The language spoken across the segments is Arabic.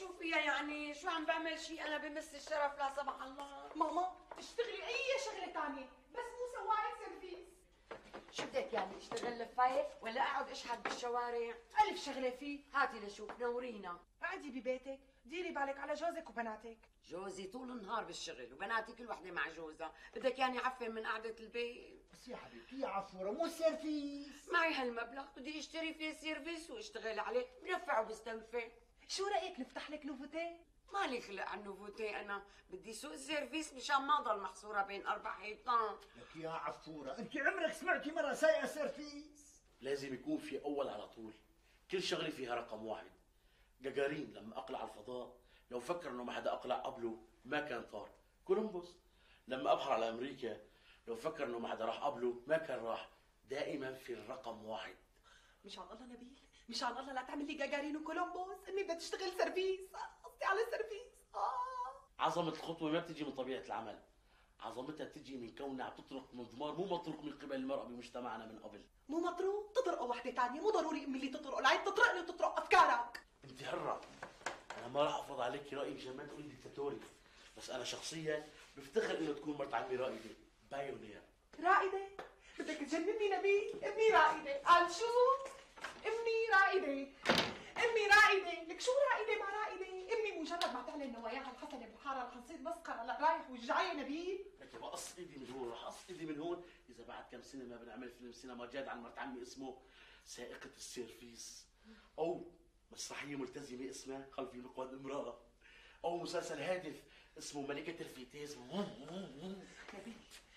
شو فيها يعني؟ شو عم بعمل شيء انا بمس الشرف لا سمح الله؟ ماما اشتغلي اي شغله ثانيه بس مو سواقة سيرفيس. شو بدك يعني اشتغل لفاية ولا اقعد اشحت بالشوارع؟ الف شغله فيه. هاتي لشوف نورينا. قعدي ببيتك ديري بالك على جوزك وبناتك. جوزي طول النهار بالشغل وبناتي كل وحده مع جوزها، بدك يعني عفن من قعده البيت؟ بس يا حبيبتي يا عفوره مو سيرفيس. معي هالمبلغ بدي اشتري فيه سيرفيس واشتغل عليه، بنفع وبستنفع. شو رايك نفتح لك نوفوتيه؟ مالي خلق على النوفوتي، انا بدي سوق السيرفيس مشان ما ضل محصوره بين اربع حيطان. لك يا عفوره انت عمرك سمعتي مره سايقه سيرفيس؟ لازم يكون في اول على طول، كل شغله فيها رقم واحد. جاجارين لما اقلع على الفضاء لو فكر انه ما حدا اقلع قبله ما كان طار. كولومبوس لما ابحر على امريكا لو فكر انه ما حدا راح قبله ما كان راح. دائما في الرقم واحد. مشان الله نبيل، مشان الله لا تعمل لي جاجارين وكولومبوس، امي بدها تشتغل سيرفيس، قصدي على السيرفيس. عظمه الخطوه ما بتجي من طبيعه العمل، عظمتها تجي من كونها عم تطرق مضمار مو مطروق من قبل المرأة بمجتمعنا من قبل. مو مطروق تطرقه وحده ثانيه، مو ضروري امي اللي تطرقه، العين تطرقني وتطرق افكارك. انت حرة، انا ما راح افرض عليك رايي مشان ما تقولي ديكتاتوري، بس انا شخصيا بفتخر انه تكون مرت عمي رائده بايونير. رائده؟ بدك تجنني نبيل، امي رائده، قال شو؟ امي رائده، امي رائده، لك شو رائده ما رائده؟ امي مجرد ما تعلن نواياها الحسنه بالحاره رح نصير مسخره، لا رايح وجاي نبيل. لك بقص ايدي من هون، رح اقص ايدي من هون اذا بعد كم سنه ما بنعمل فيلم سينما جاد عن مرت عمي اسمه سائقة السيرفيس، او مسرحيه ملتزمه اسمها خلفي مقعد امراه، او مسلسل هادف اسمه ملكة الفيتيز. نبيل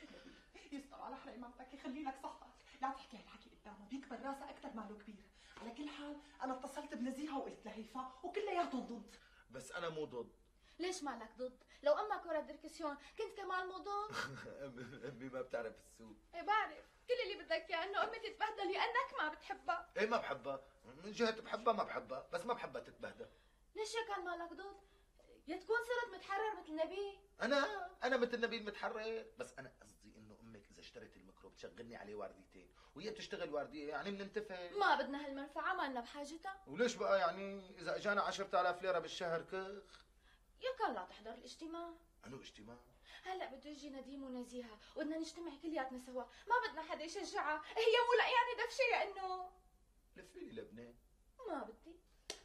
يستر على حريماتك، يخلي لك صحتك، لا تحكي هالحكي قدامه، بيكبر راسه اكثر ماله كبير. على كل حال انا اتصلت بنزيهه وقلت لهيفا وكلياتهم ضد. بس انا مو ضد. ليش مالك ضد؟ لو امك ورا دركسيون كنت كمان مو ضد؟ امي ما بتعرف السوق. ايه بعرف، كل اللي بدك اياه انه امي تتبهدل لانك ما بتحبها. ايه ما بحبها، من جهة بحبها ما بحبها، بس ما بحبها تتبهدل. ليش هيك كان مالك ضد؟ يا تكون صرت متحرر مثل نبي. انا مثل نبيل متحرر، بس انا قصدي انه امك اذا اشترت الميكرو بتشغلني عليه وارديتين، وهي بتشتغل وارديه يعني بننتفع. ما بدنا هالمنفعه، ما لنا بحاجتها. وليش بقى يعني اذا اجانا 10,000 ليره بالشهر كخ؟ يا كان لا تحضر الاجتماع. انو اجتماع؟ هلا بده يجي نديم ونزيهه وبدنا نجتمع كلياتنا سوا، ما بدنا حدا يشجعها، هي مو لاقياني دفشه يا انه. لفي لي لبنان. ما بدي.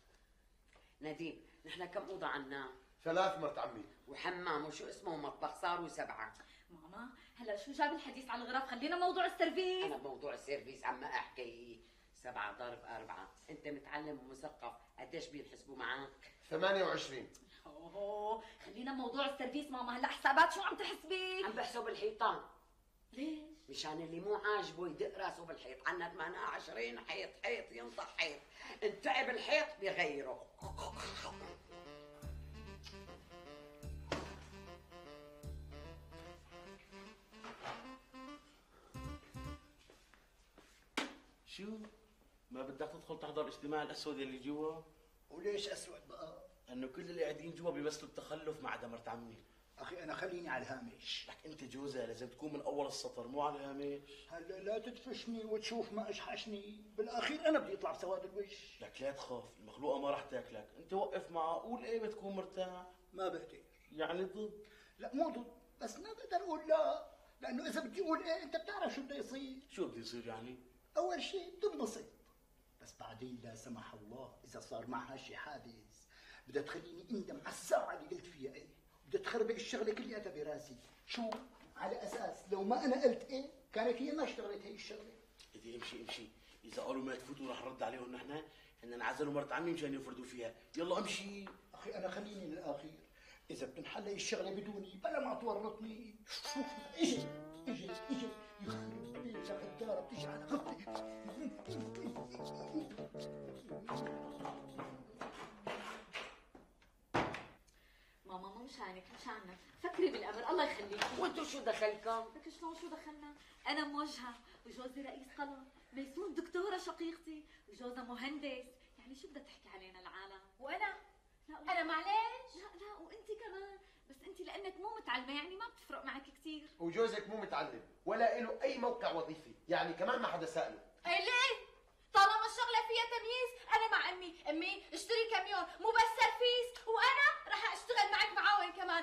نديم نحن كم اوضه عنا؟ 3 مرت عمي. وحمام وشو اسمه مطبخ صاروا 7. ماما هلا شو جاب الحديث عن الغرف؟ خلينا موضوع السيرفيس. انا بموضوع السيرفيس عم احكي. 7 ضرب 4، انت متعلم ومثقف، قديش بينحسبوا معك؟ 28. اوه خلينا موضوع السيرفيس ماما، هلا حسابات شو عم تحسبي؟ عم بحسب الحيطان. ليش؟ مشان اللي مو عاجبه يدق راسه بالحيط، عنا 28 حيط، حيط ينطح حيط، ان تعب الحيط بيغيره. شو؟ ما بدك تدخل تحضر اجتماع الاسود اللي جوا؟ وليش اسود بقى؟ انه كل اللي قاعدين جوا بيمثلوا التخلف ما عدا مرت عمي. اخي انا خليني على الهامش. لك انت جوزها لازم تكون من اول السطر مو على الهامش. هلا لا تدفشني وتشوف ما اشحشني، بالاخير انا بدي اطلع بسواد الوش. لك لا تخاف، المخلوقه ما راح تاكلك، انت وقف معها قول ايه بتكون مرتاح. ما بقدر. يعني ضد؟ لا مو ضد، بس ما بقدر اقول لا، لانه اذا بدي اقول ايه انت بتعرف شو بده يصير. شو بده يصير يعني؟ اول شيء بتنبسط، بس بعدين لا سمح الله اذا صار معها شي حادث بدها تخليني اندم على الساعه اللي قلت فيها ايه، بدها تخربق الشغله كلياتها براسي. شو؟ على اساس لو ما انا قلت ايه كانت هي ما اشتغلت هي الشغله. بدي امشي، اذا قالوا ما تفوتوا رح نرد عليهم نحن، ان انعزلوا مرت عمي مشان يفردوا فيها، يلا امشي. اخي انا خليني للاخير، اذا بتنحل هي الشغله بدوني بلا ما تورطني. اجي يخرب بيتك الدار بتيجي على غفلي. ماما مو مشانك مشانك، فكري بالامر الله يخليكي. وانتو شو دخلكم؟ لك شلون شو دخلنا؟ انا موجهه وجوزي رئيس قلم، ميسون دكتوره شقيقتي وجوزها مهندس، يعني شو بدها تحكي علينا العالم؟ وانا لا انا معلش. لا وانت كمان، بس انت لانك مو متعلمه يعني ما بتفرق معك كثير. وجوزك مو متعلم ولا له اي موقع وظيفي، يعني كمان ما حدا سأله. ايه ليه؟ طالما الشغله فيها تمييز انا مع امي اشتري كاميون مو بس سرفيس، وانا رح اشتغل معك معاون كمان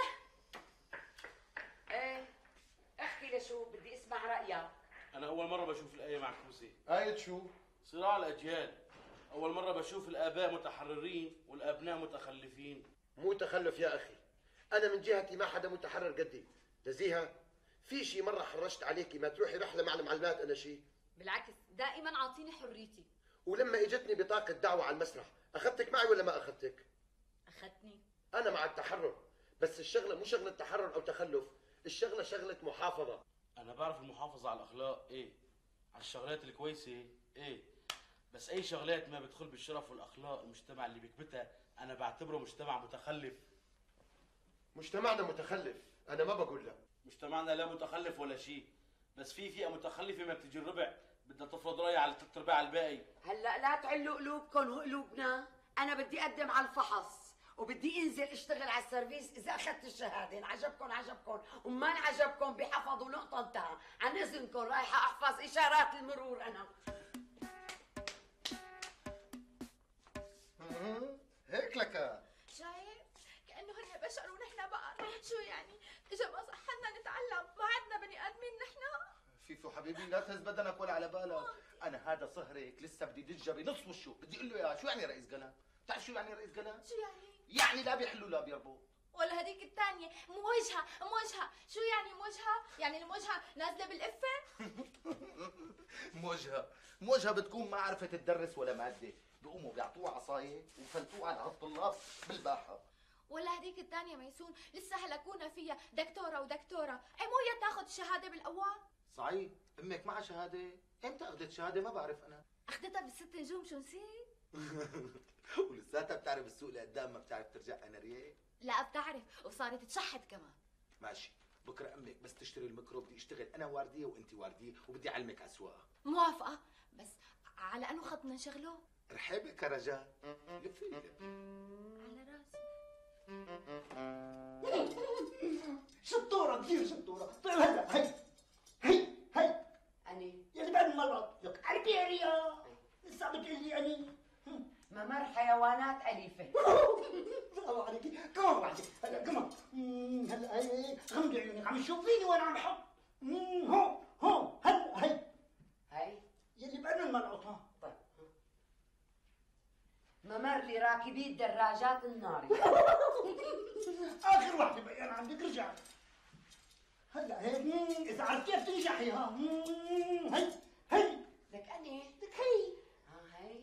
ايه احكي لشو بدي اسمع رايك. انا اول مره بشوف الايه معكوسه. آية شو؟ صراع الاجيال. اول مره بشوف الاباء متحررين والابناء متخلفين. مو تخلف يا اخي، انا من جهتي ما حدا متحرر قدي. نزيهه، في شي مره حرشت عليكي ما تروحي رحله مع المعلمات انا شي؟ بالعكس دائما اعطيني حريتي. ولما اجتني بطاقه دعوه على المسرح اخذتك معي ولا ما اخذتك؟ اخذتني. انا مع التحرر، بس الشغله مو شغله تحرر او تخلف، الشغله شغله محافظه. انا بعرف المحافظه على الاخلاق ايه، على الشغلات الكويسه ايه، بس اي شغلات ما بتدخل بالشرف والاخلاق المجتمع اللي بيكبتها انا بعتبره مجتمع متخلف. مجتمعنا متخلف، انا ما بقول لا. مجتمعنا لا متخلف ولا شيء، بس في فئه متخلفه ما بتجي الربع بدها تفرض رايها على ثلاث ارباع الباقي. هلا لا تعلوا قلوبكم وقلوبنا، انا بدي اقدم على الفحص وبدي انزل اشتغل على السيرفيس. اذا اخذت الشهاده ان عجبكم عجبكم وما عجبكم بحفظوا نقطه انتهى. عن اذنكم رايحه احفظ اشارات المرور انا. هيك لك. شايف كانه هن بشر ونحن بقر. شو يعني اجا ما صح لنا نتعلم؟ ما عدنا بني ادمين نحن؟ فيفو حبيبي لا تهز بدنك ولا على بالك، انا هذا صهرك لسه بدي دجه بنص وشه، بدي اقول له يا شو يعني رئيس قناه؟ بتعرف شو يعني رئيس قناه؟ شو يعني؟ يعني لا بيحلوا لا بيربوا. ولا هديك الثانية موجهة، شو يعني موجهة؟ يعني الموجهة نازلة بالقفة؟ موجهه بتكون ما عرفت تدرس ولا ماده، بيقوموا بيعطوها عصايه وفلتوها على هالطلاب بالباحه. ولا هديك الثانية ميسون لسه هلكونا فيها دكتورة ودكتورة، اي مو هي تاخذ الشهادة بالاول؟ صحيح، امك معها شهاده؟ امتى اخذت شهاده؟ ما بعرف انا. اخذتها بالست نجوم. شو نسيت؟ ولساتها بتعرف السوق لقدام ما بتعرف ترجع اناريه؟ لا بتعرف وصارت تشحت كمان. ماشي، بكره امك بس تشتري الميكرو بدي اشتغل انا وارديه وانت وارديه وبدي اعلمك على السواقه. موافقة، بس على انو خط بدنا نشغله؟ رحابك يا رجاء. لفي لي. على راسي. شطوره كثير شطوره. طيب هلا هي اني يلي بعد المرض لك عربيريا لسه بتقول لي اني ممر حيوانات اليفه. برافو عليكي. كمان واحده هلا كمان. هلا هي غمضي عيونك عم تشوفيني وانا عم بحط. هون هلا هي يلي بعد المرض. ها طيب ممر لراكبي الدراجات الناريه. اخر واحده بقى انا عندك رجع. هلا هيك اذا عرفت كيف تنجحي. ها هي لك اني لك هي هي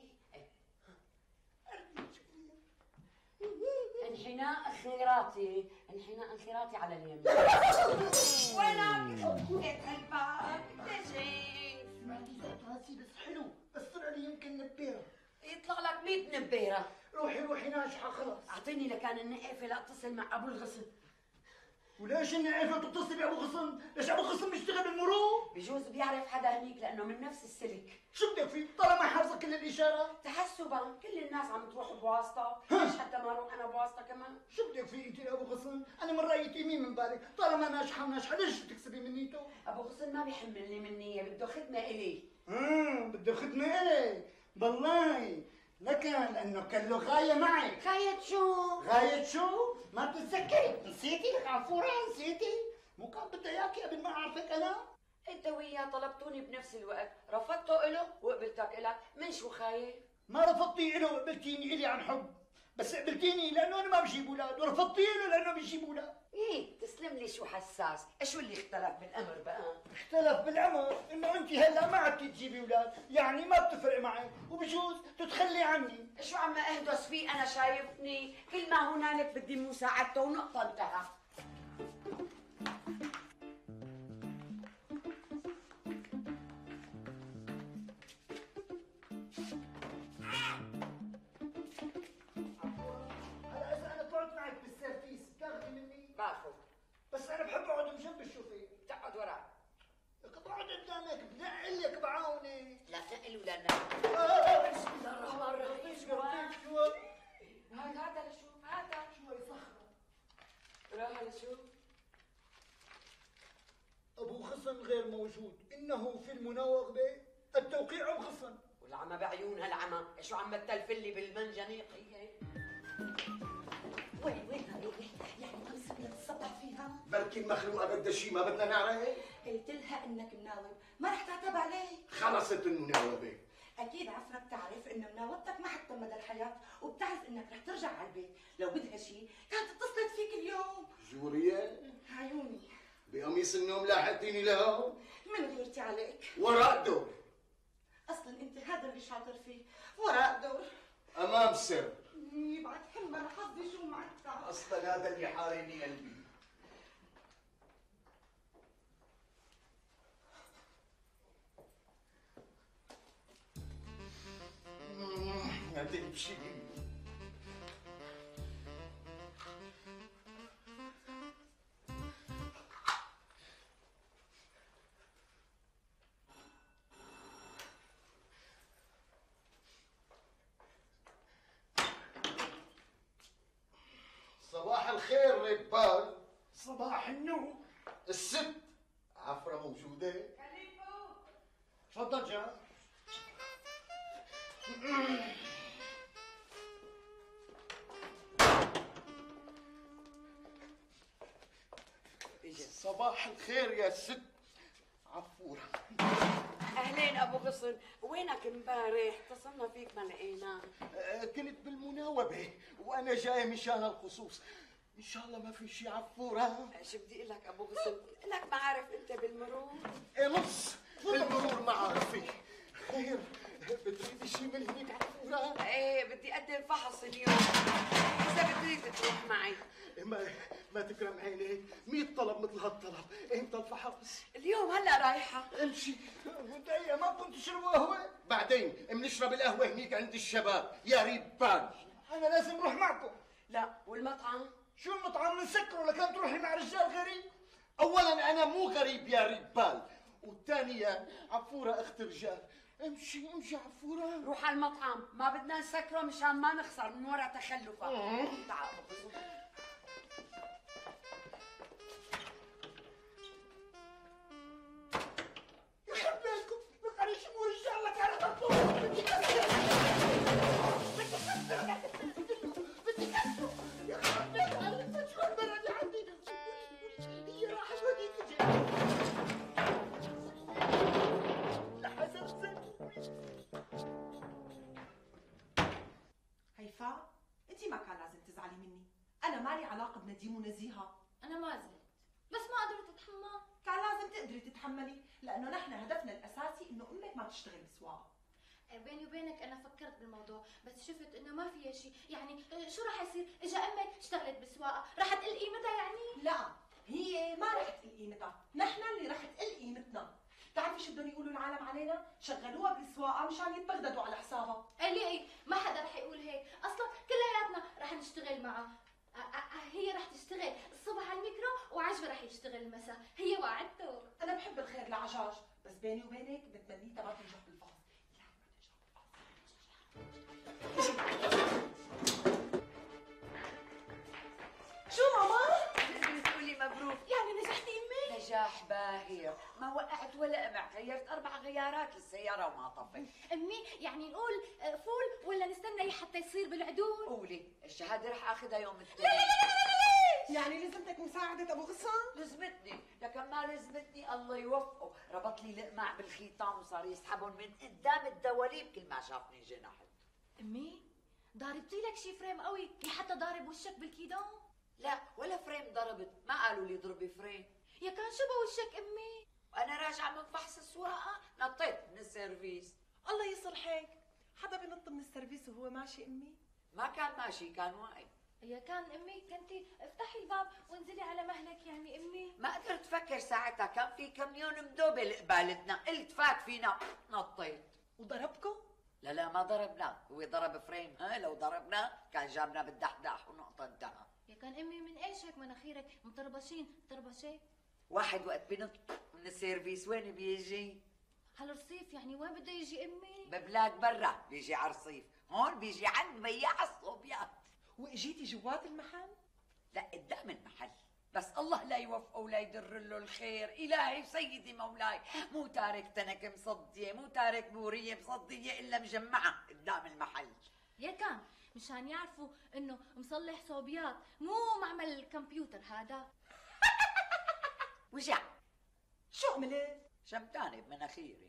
انحناء انخراطي على اليمين. وينك حطيت هالباب؟ تجي راسي بس حلو، بس طلع لي يمكن نبيره. يطلع لك 100 نبيره. روحي ناجحه خلص. اعطيني لكان النقافه لاتصل مع ابو الغصن. وليش النقافه تتصل بابو غصن؟ ليش ابو غصن بيشتغل بالمرور؟ بجوز بيعرف حدا هنيك لانه من نفس السلك. شو بدك فيه؟ طالما حافظه كل الاشارات. تحسبا كل الناس عم تروح بواسطه، ليش حتى ما اروح انا بواسطه كمان؟ شو بدك فيه انت يا ابو غصن؟ انا من رايي مين من بالك؟ طالما ناجحه ليش تكسبي من نيته؟ ابو غصن ما بيحملني منيه، بده خدمه الي. بده خدمه الي. بالله لكن لانه كان له غايه معك. غاية شو؟ غايه شو؟ ما بتتذكري؟ نسيتي لك عفوره نسيتي؟ مو كان بده اياكي قبل ما اعرفك انا؟ انت وياه طلبتوني بنفس الوقت، رفضته له وقبلتك الك، من شو خايف؟ ما رفضتي له وقبلتيني الي عن حب، بس قبلتيني لانه انا ما بجيب اولاد، ورفضتي له لانه بيجيب اولاد. ايه تسلم لي شو حساس، شو اللي اختلف بالامر بقى؟ اختلف بالعمر انه انت هلا ما عدتي تجيبي اولاد، يعني ما بتفرق معك وبجوز تتخلي عني. شو عم اهدس فيه انا شايفني؟ كل ما هنالك بدي مساعدته ونقطة انتهى. هلا اذا انا طلعت معك بالسيرفيس بتاخذي مني؟ باخذ. بس انا بحب اقعد بجنب الشوفير. تقعد وراي. لك بقعد قدامك بنقل لك بعونك. لا نقل ولا نقل. بسم الله الرحمن الرحيم. شو هذا لشوف هذا شوي صخرة. راح لشوف. ابو غصن غير موجود، انه في المناوغة التوقيع بغصن. والعمى بعيونها العمى، شو عم تلفلي بالمنجنيق هي؟ وين يعني ما بصير تتصبح فيها؟ بركي المخلوقه بدها شيء ما بدنا نعرف. قلت لها انك مناوب، ما رح تعتب علي. خلصت المناوبه. اكيد عفرك تعرف انه مناوبتك ما حتتم مدى الحياه، وبتعرف انك رح ترجع على البيت، لو بدها شيء كانت اتصلت فيك اليوم. جوريا عيوني بقميص النوم لاحقتيني لهون من غيرتي عليك. وراء دور اصلا انت هذا اللي شاطر فيه، وراء دور امام سر. بعد حلم انا حظي شو معك. اصلا هذا اللي حارني قلبي. هتمشي صباح الخير ريبال. صباح النور. الست عفرة موجودة؟ تفضل جان. صباح الخير يا ست عفورة. اهلين ابو غصن، وينك امبارح؟ اتصلنا فيك ما لقيناك. كنت بالمناوبة وانا جاي مشان الخصوص. ان شاء الله ما في شي عفورة. شو بدي اقول لك ابو غصن؟ لك ما عارف انت بالمرور؟ نص بالمرور ما عارفي. خير بتريدي شي من هيك عفورة؟ ايه بدي اقدم فحص اليوم، اذا بتريد تروح معي. ما تكرم عينيك، 100 طلب مثل هالطلب. امتى الفحص؟ اليوم هلا رايحه. امشي. متأية ما كنت تشربوا قهوة؟ بعدين بنشرب القهوة هنيك عند الشباب يا ريبان. انا لازم اروح معكم. لا والمطعم؟ شو المطعم نسكره لكان تروحي مع رجال غريب؟ اولا انا مو غريب يا ريبال، والثانية عفورة اخت رجال. امشي عفورة. روح على المطعم، ما بدنا نسكره مشان ما نخسر من ورا تخلفك. تعال ابو غصن. يخرب بيتكم بقى يشموا رجال لك على خطوة. بدي كسر يا خرب بيتك. عرفت شو البلد عندي؟ هي راحت وديك لحسن هيفاء انت ما كان لازم تزعلي مني، انا مالي علاقه بنديم ونزيهه. انا ما زلت، بس ما قدرت اتحمل. كان لازم تقدري تتحملي، لانه نحن هدفنا الاساسي انه امك ما تشتغل بسواقه. بيني وبينك انا فكرت بالموضوع، بس شفت انه ما فيها شيء. يعني شو راح يصير؟ اجا امك اشتغلت بسواقه، راح تقل قيمتها يعني؟ لا هي ما رح تقل قيمتها، نحن اللي رح تقل قيمتنا. بتعرفي شو بدهم يقولوا العالم علينا؟ شغلوها بالسواقه مشان يتبغددوا على حسابها. ليه؟ ما حدا رح يقول هيك، اصلا كلياتنا رح نشتغل معها. هي رح تشتغل الصبح على الميكرو وعجبة رح يشتغل المساء، هي وعدته. انا بحب الخير لعجاج، بس بيني وبينك بتمنيتها ما تنجح بالفحص. شو ماما؟ بدي تقولي مبروك. يعني نجحتي امي؟ نجاح باهر، ما وقعت ولا قمع، غيرت 4 غيارات للسيارة وما طفت. امي يعني نقول فول ولا نستنى حتى يصير بالعدول؟ قولي، الشهادة رح اخذها يوم الثاني. يعني لزمتك مساعدة ابو غصان؟ لزمتني، لكن ما لزمتني الله يوفقه، ربط لي القمع بالخيطان وصار يسحبهم من قدام الدواليب كل ما شافني جنحت. امي ضاربتي لك شي فريم قوي لحتى ضارب وشك بالكيدون؟ لا ولا فريم ضربت، ما قالوا لي ضربي فريم. يا كان شو بوشك امي؟ وانا راجعه من فحص السواقه نطيت من السيرفيس. الله يصلحك، حدا بينط من السيرفيس وهو ماشي امي؟ ما كان ماشي، كان واقف. يا كان امي كنتي افتحي الباب وانزلي على مهلك يعني امي. ما قدرت افكر ساعتها، كان في كميون مدوبه لقبالتنا، قلت فات فينا نطيت. وضربكم؟ لا ما ضربنا، هو ضرب فريم. لو ضربنا كان جابنا بالدحداح ونقطه انتهى. يا كان امي من ايش هيك مناخيرك مطربشين طربشات؟ واحد وقت بنط من السيرفيس وين بيجي؟ على الرصيف. يعني وين بده يجي امي؟ ببلاد برا بيجي على الرصيف، هون بيجي عند بياع الصوبيات. واجيتي جوات المحل؟ لا قدام المحل، بس الله لا يوفقه ولا يدر له الخير. الهي سيدي مولاي، مو تارك تنك مصديه، مو تارك بوريه مصديه الا مجمعه قدام المحل. يا كان مشان يعرفوا انه مصلح صوبيات مو معمل الكمبيوتر هذا. وجع شو عملت؟ شمتانه بمناخيري.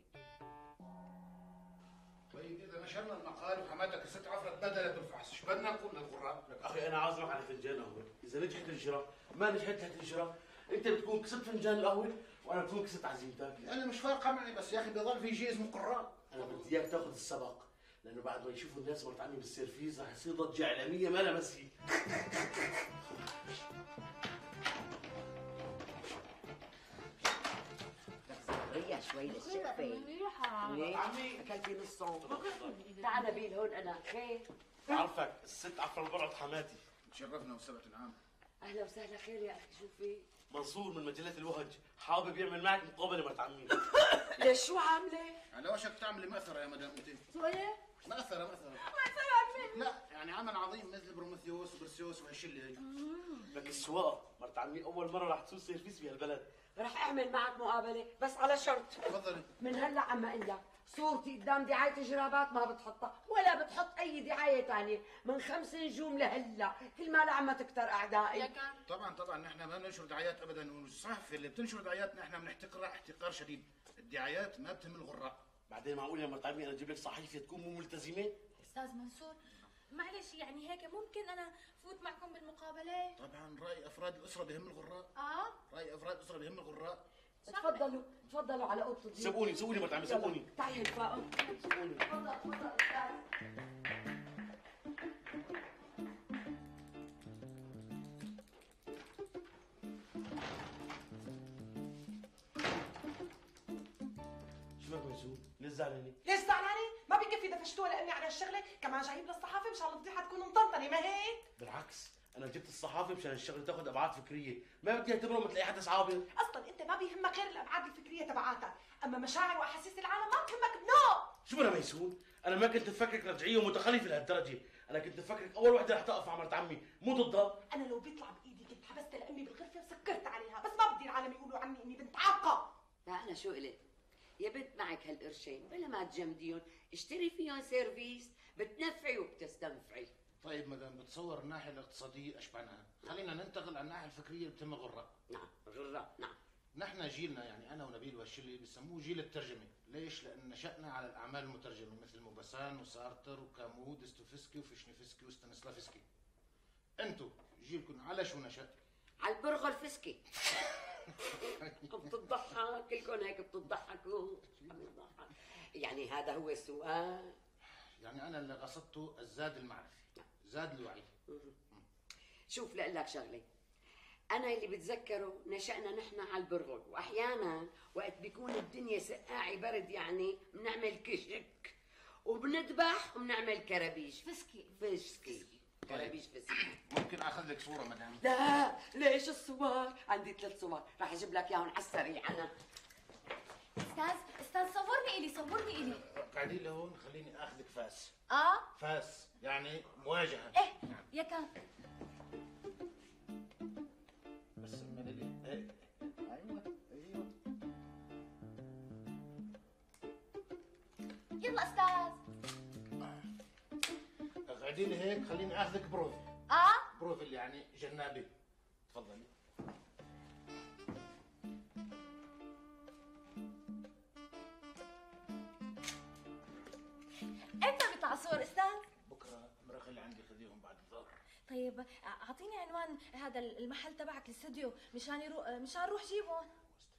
طيب اذا نشرنا المقال وحماتك الست عفرت بدلت الفحص، شو بدنا نقول للغراب؟ لك اخي انا عازمك على فنجان قهوه، اذا نجحت الهجره ما نجحت الهجره انت بتكون كسبت فنجان القهوه وانا بكون كسبت عزيمتك. انا مش فارقه معي، بس يا اخي بضل في شيء اسمه قراب. انا بدي اياك تاخذ السبق، لانه بعد ما يشوفوا الناس مرت عمي بالسيرفيز رح يصير ضجه اعلاميه ما لها مثيل. هي شوي للشقفه. عمي اكلتي نصهم. تعال نبيل هون انا خير. بعرفك الست عفره البرعت حماتي. تشرفنا وسبت العام. اهلا وسهلا، خير يا اخي، شو في؟ منصور من مجله الوهج حابب يعمل معك مقابله مرت عمي. ليش شو عامله؟ على وشك تعملي مأثرة يا مدام انت. شو ايه؟ مأثرة. لا يعني عمل عظيم مثل بروميثيوس وبرسيوس وهالشله هي. لك السواقه مرت عمي اول مره رح تسوق سيرفيس بهالبلد. رح اعمل معك مقابله بس على شرط. تفضلي. من هلا عم اقول لك صورتي قدام دعايه جرابات ما بتحطها ولا بتحط اي دعايه ثانيه. من 5 نجوم لهلا كل ما لعما تكتر اعدائي. طبعا نحن ما بننشر دعايات ابدا، والصحف اللي بتنشر دعايات نحن بنحتقرها احتقار شديد. الدعايات ما بتهم الغراء. بعدين معقول يا مرت عمي انا اجيب لك صحيفه تكون مو ملتزمه؟ استاذ منصور معلش يعني هيك ممكن انا فوت معكم بالمقابله؟ طبعا راي افراد الاسره بهم الغراء. راي افراد الاسره بهم الغراء. تفضلوا على اوضه الضيوف. سبقوني مرت عمي سبقوني. تعي الفائق. سبقوني. تفضل استاذ. شو بك ميسون؟ ليش زعلانه؟ ليش زعلانه؟ ما بكفي دفشتوها لامي على هالشغله، كمان جايب للصحافه مشان الفضيحه تكون مطنطنه، ما هيك؟ بالعكس انا جبت الصحافه مشان الشغله تاخذ ابعاد فكريه، ما بدي اعتبره مثل اي حد اصحابي. اصلا انت ما بيهمك غير الابعاد الفكريه تبعاتك، اما مشاعر واحاسيس العالم ما بتهمك بنو. شو انا ميسون؟ انا ما كنت مفكرك رجعيه ومتخلفه لهالدرجه، انا كنت مفكرك اول وحده رح تقف مع مرت عمي مو ضدها. انا لو بيطلع بايدي كنت حبست لامي بالغرفه وسكرت عليها، بس ما بدي العالم يقولوا عني اني بنت عاقه. لا انا شو قلت؟ يا بنت معك هالقرشين بلا ما تجمديهم، اشتري فيهم سيرفيس بتنفعي وبتستنفعي. طيب مدام بتصور الناحيه الاقتصاديه اشبعناها، خلينا ننتقل على الناحيه الفكريه اللي بتهم الغراء. نعم غراء نعم. نحن جيلنا يعني انا ونبيل والشله بسموه جيل الترجمه، ليش؟ لان نشأنا على الاعمال المترجمه مثل موباسان وسارتر وكامو ودستوفسكي وفيشنيفسكي وستانسلافسكي. انتو جيلكم على شو نشأ؟ على البرغل فسكي. بتضحك كلكم هيك بتضحكوا. يعني هذا هو السؤال. يعني انا اللي قصدته الزاد المعرفي، زاد الوعي. شوف لأقول لك شغله، انا اللي بتذكره نشأنا نحن على البرغل، واحيانا وقت بيكون الدنيا سقاعي برد يعني بنعمل كشك وبنذبح وبنعمل كرابيش. فسكي كرابيش فسكي. ممكن اخذ لك صوره مدام؟ لا ليش الصور؟ عندي 3 صور رح اجيب لك اياهم على السريع. انا استاذ صورني الي. قاعدين لهون، خليني اخذك فاس. فاس يعني مواجهه. ايه يا كان بس من ايه؟ ايوه يلا استاذ. قاعدين هيك، خليني اخذك بروفيل. بروفيل يعني جنابي. تفضلي. امتى بيطلع صور استاذ؟ بكره المرأة اللي عندي خذيهم بعد الظهر. طيب اعطيني عنوان هذا المحل تبعك الاستوديو مشان نروح جيبهم.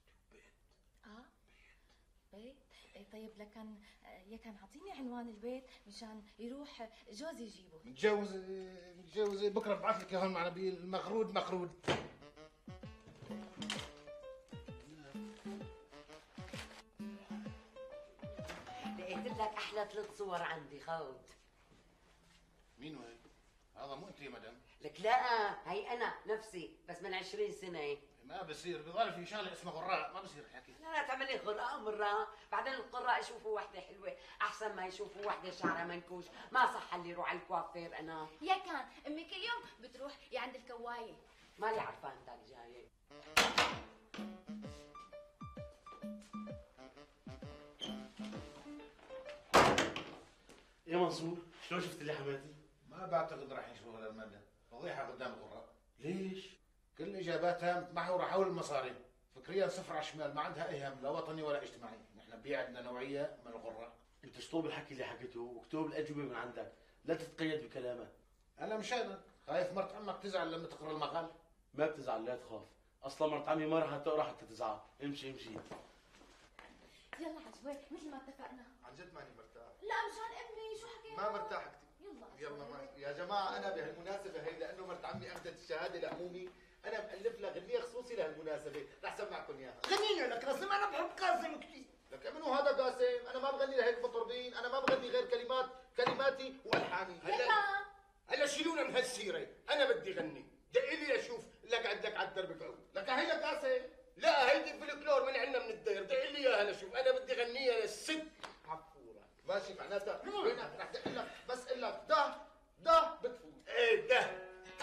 بيت. طيب لكن يكن اعطيني عنوان البيت مشان يروح جوزي يجيبه. متجوزة بكره ببعث لك اياهم مع نبيل. مغرود لقيت لك احلى 3 صور عندي خود. مين هو؟ هذا مو انت يا مدام. لك لا هي انا نفسي بس من 20 سنه. ما بصير، بضل في شغله اسمها غراء، ما بصير حكي. لا تعملي غراء مرة، بعدين القراء يشوفوا وحده حلوه احسن ما يشوفوا وحده شعرها منكوش. ما صح اللي يروح على الكوافير. انا يا كان امي كل يوم بتروح عند الكوايه. مالي عرفان تاني جايه. يا منصور شلون شفت لي حماتي؟ ما بعتقد راح يشوفها للمادة، فضيحة قدام القراء. ليش؟ كل اجاباتها معي وراح احول المصاري، فكريا صفر على الشمال، ما عندها اي هم لا وطني ولا اجتماعي، نحن بيع عندنا نوعية من القراء. انت اشطب الحكي اللي حكيته واكتب الاجوبه من عندك، لا تتقيد بكلامك. انا مشانك خايف مرت عمك تزعل لما تقرا المقال. ما بتزعل لا تخاف، اصلا مرت عمي ما راح تقرا حتى تزعل، امشي امشي. يلا عجوة مثل ما اتفقنا. عن جد ماني مرتاح. لا مشان ابني شو حكيت؟ ما مرتاح كثير. يلا يلا ما يا جماعه انا بهالمناسبه هي لانه مرت عمي اخذت الشهاده لعمومي، انا مألف لها غنيه خصوصي لهالمناسبه، رح سمعكم اياها. غنينا لك قاسم، انا بحب قاسم كثير. لك منو هذا قاسم؟ انا ما بغني لهيك مطربين، انا ما بغني غير كلماتي والحاني. هلا شيلونا من هالسيره، انا بدي غني، دقي لي اشوف لك عندك على الدرب بعود. لك هي قاسم. لا هيدي فلكلور من عندنا من الدير، دقي لي اياها لشوف، انا بدي غنيها للست عفوره. ماشي معناتها وينك رح دق لك بس اقول لك ده بتفوت. ايه ده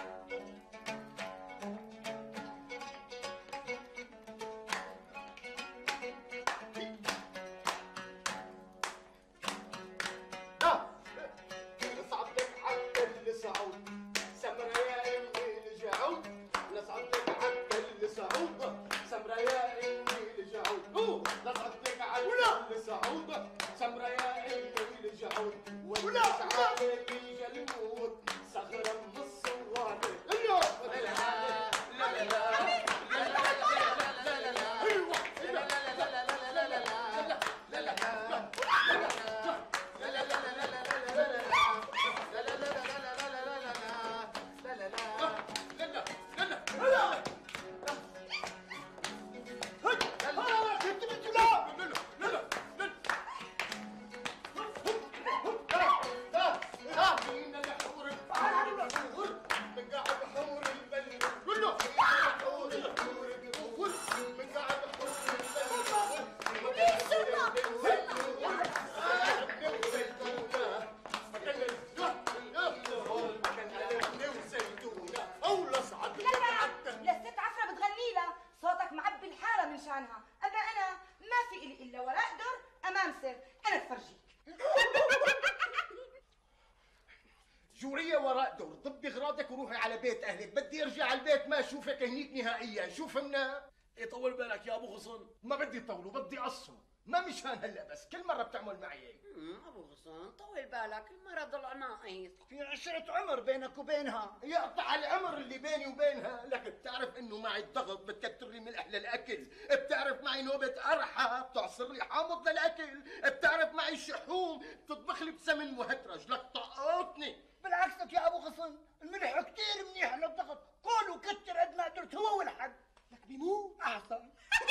شو فهمنا؟ يطول بالك يا ابو غصن. ما بدي طوله بدي قصه، ما مشان هلا بس كل مره بتعمل معي هيك. ابو غصن طول بالك، المره ضل ناقص. في عشرة عمر بينك وبينها. يقطع العمر اللي بيني وبينها، لك بتعرف انه معي الضغط بتكتر لي ملح للاكل، بتعرف معي نوبة قرحة بتعصر لي حامض للاكل، بتعرف معي الشحوم بتطبخ لي بسمن مهترج، لك طقطني. بالعكسك يا ابو غصن، الملح كثير منيح للضغط، كل وكتر قد ما قدرت هو والحد. لك بيموت احسن.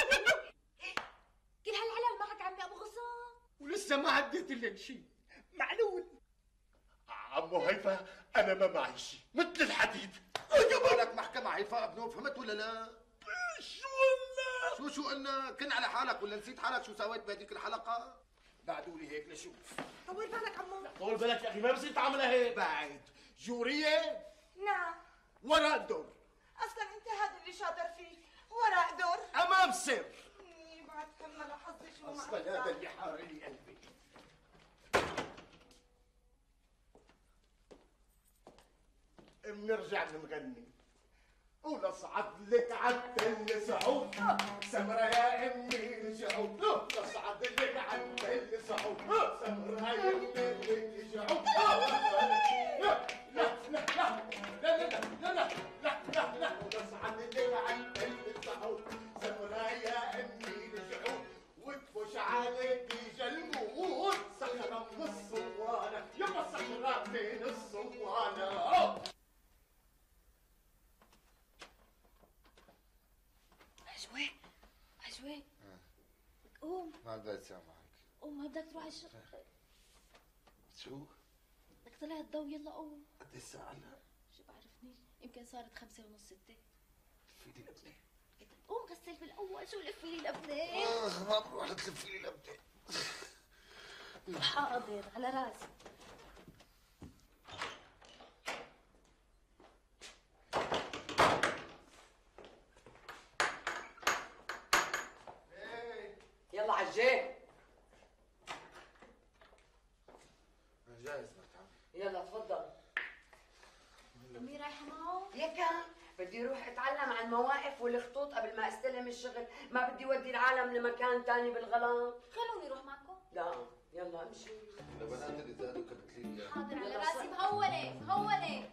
كل هالعلل معك عمي ابو غصان؟ ولسه ما عديت الا شيء. معلول. عمو هيفا انا ما معي شيء مثل الحديد. بالك محكمة هيفاء ابنه، فهمت ولا لا؟ شو قلنا؟ كن على حالك ولا نسيت حالك شو سويت بهديك الحلقة؟ بعدوا لي هيك لشوف. طول بالك عمو. طول بالك يا اخي، ما بصير تعملها هيك. بعد جورية نعم. وراء الدور. اصلا انت هذا اللي شاطر فيه، وراء دور. امام سر. بعد كمل حظي شو معك. اصلا هذا اللي حار لي قلبي. بنرجع نغني ولصعد لك عالتل سعود، سمرة يا امي رجعود، لصعد لك عالتل سعود، سمرة يا امي رجعود. لا لا لا لا لا لا لا لا لا لا لصعد لك عالتل سعود، سمرة يا امي رجعود، وتفوش عليك جلمود، صخرة من الصوانة، يما صخرة من الصوانة. عجوة قوم. ما بدي سامعك. قوم ما بدك تروح على الشغل. شو؟ بدك طلع الضوء، يلا قوم. قد ايه الساعة هلا؟ شو بعرفني، يمكن صارت 5:30 6. لفي لي لبنة. قوم غسل بالاول، شو لفي لي لبنة؟ ما بروح تلفي لي لبنة. حاضر على راسي. يلا عجال. أنا جاهز. بدي اروح اتعلم عن المواقف والخطوط قبل ما استلم الشغل، ما بدي ودي العالم لمكان تاني بالغلط. خلوني اروح معكم. لا يلا امشي. البنات اللي زادوا كبت لي اياها. حاضر على راسي، مهونة مهونة.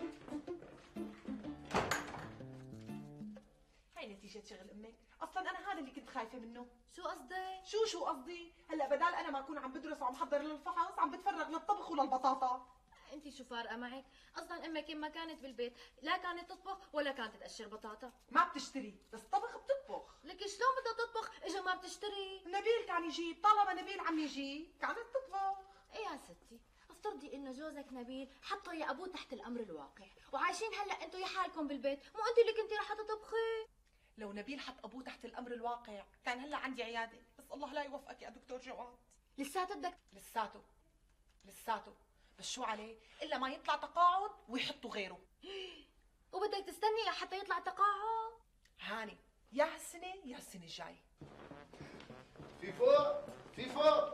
هاي نتيجة شغل امك، اصلا انا هذا اللي كنت خايفة منه. شو قصدك؟ شو قصدي؟ هلا بدال انا ما اكون عم بدرس وعم حضر للفحص، عم بتفرغ للطبخ وللبطاطا. انت شو فارقة معك؟ اصلا امك يما كانت بالبيت، لا كانت تطبخ ولا كانت تقشر بطاطا. ما بتشتري، بس طبخ بتطبخ. لك شلون بدها تطبخ اجا ما بتشتري؟ نبيل كان يجيب، طالما نبيل عم يجيب كانت تطبخ. ايه يا ستي، افترضي انه جوزك نبيل حطه يا ابوه تحت الامر الواقع، وعايشين هلا انتو يا حالكم بالبيت، مو انت اللي كنتي رح تطبخي؟ لو نبيل حط ابوه تحت الامر الواقع كان هلا عندي عياده، بس الله لا يوفقك يا دكتور جواد. لساته بدك؟ لساته بس شو عليه الا ما يطلع تقاعد ويحطوا غيره. وبدك تستني لحتى يطلع تقاعد؟ هاني يا هالسنه يا السنه الجاي. فيفو فيفو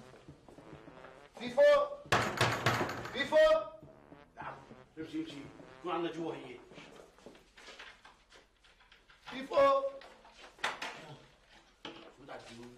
فيفو فيفو. نعم امشي كون عندنا جوا هي. فيفو شو بدك تقول؟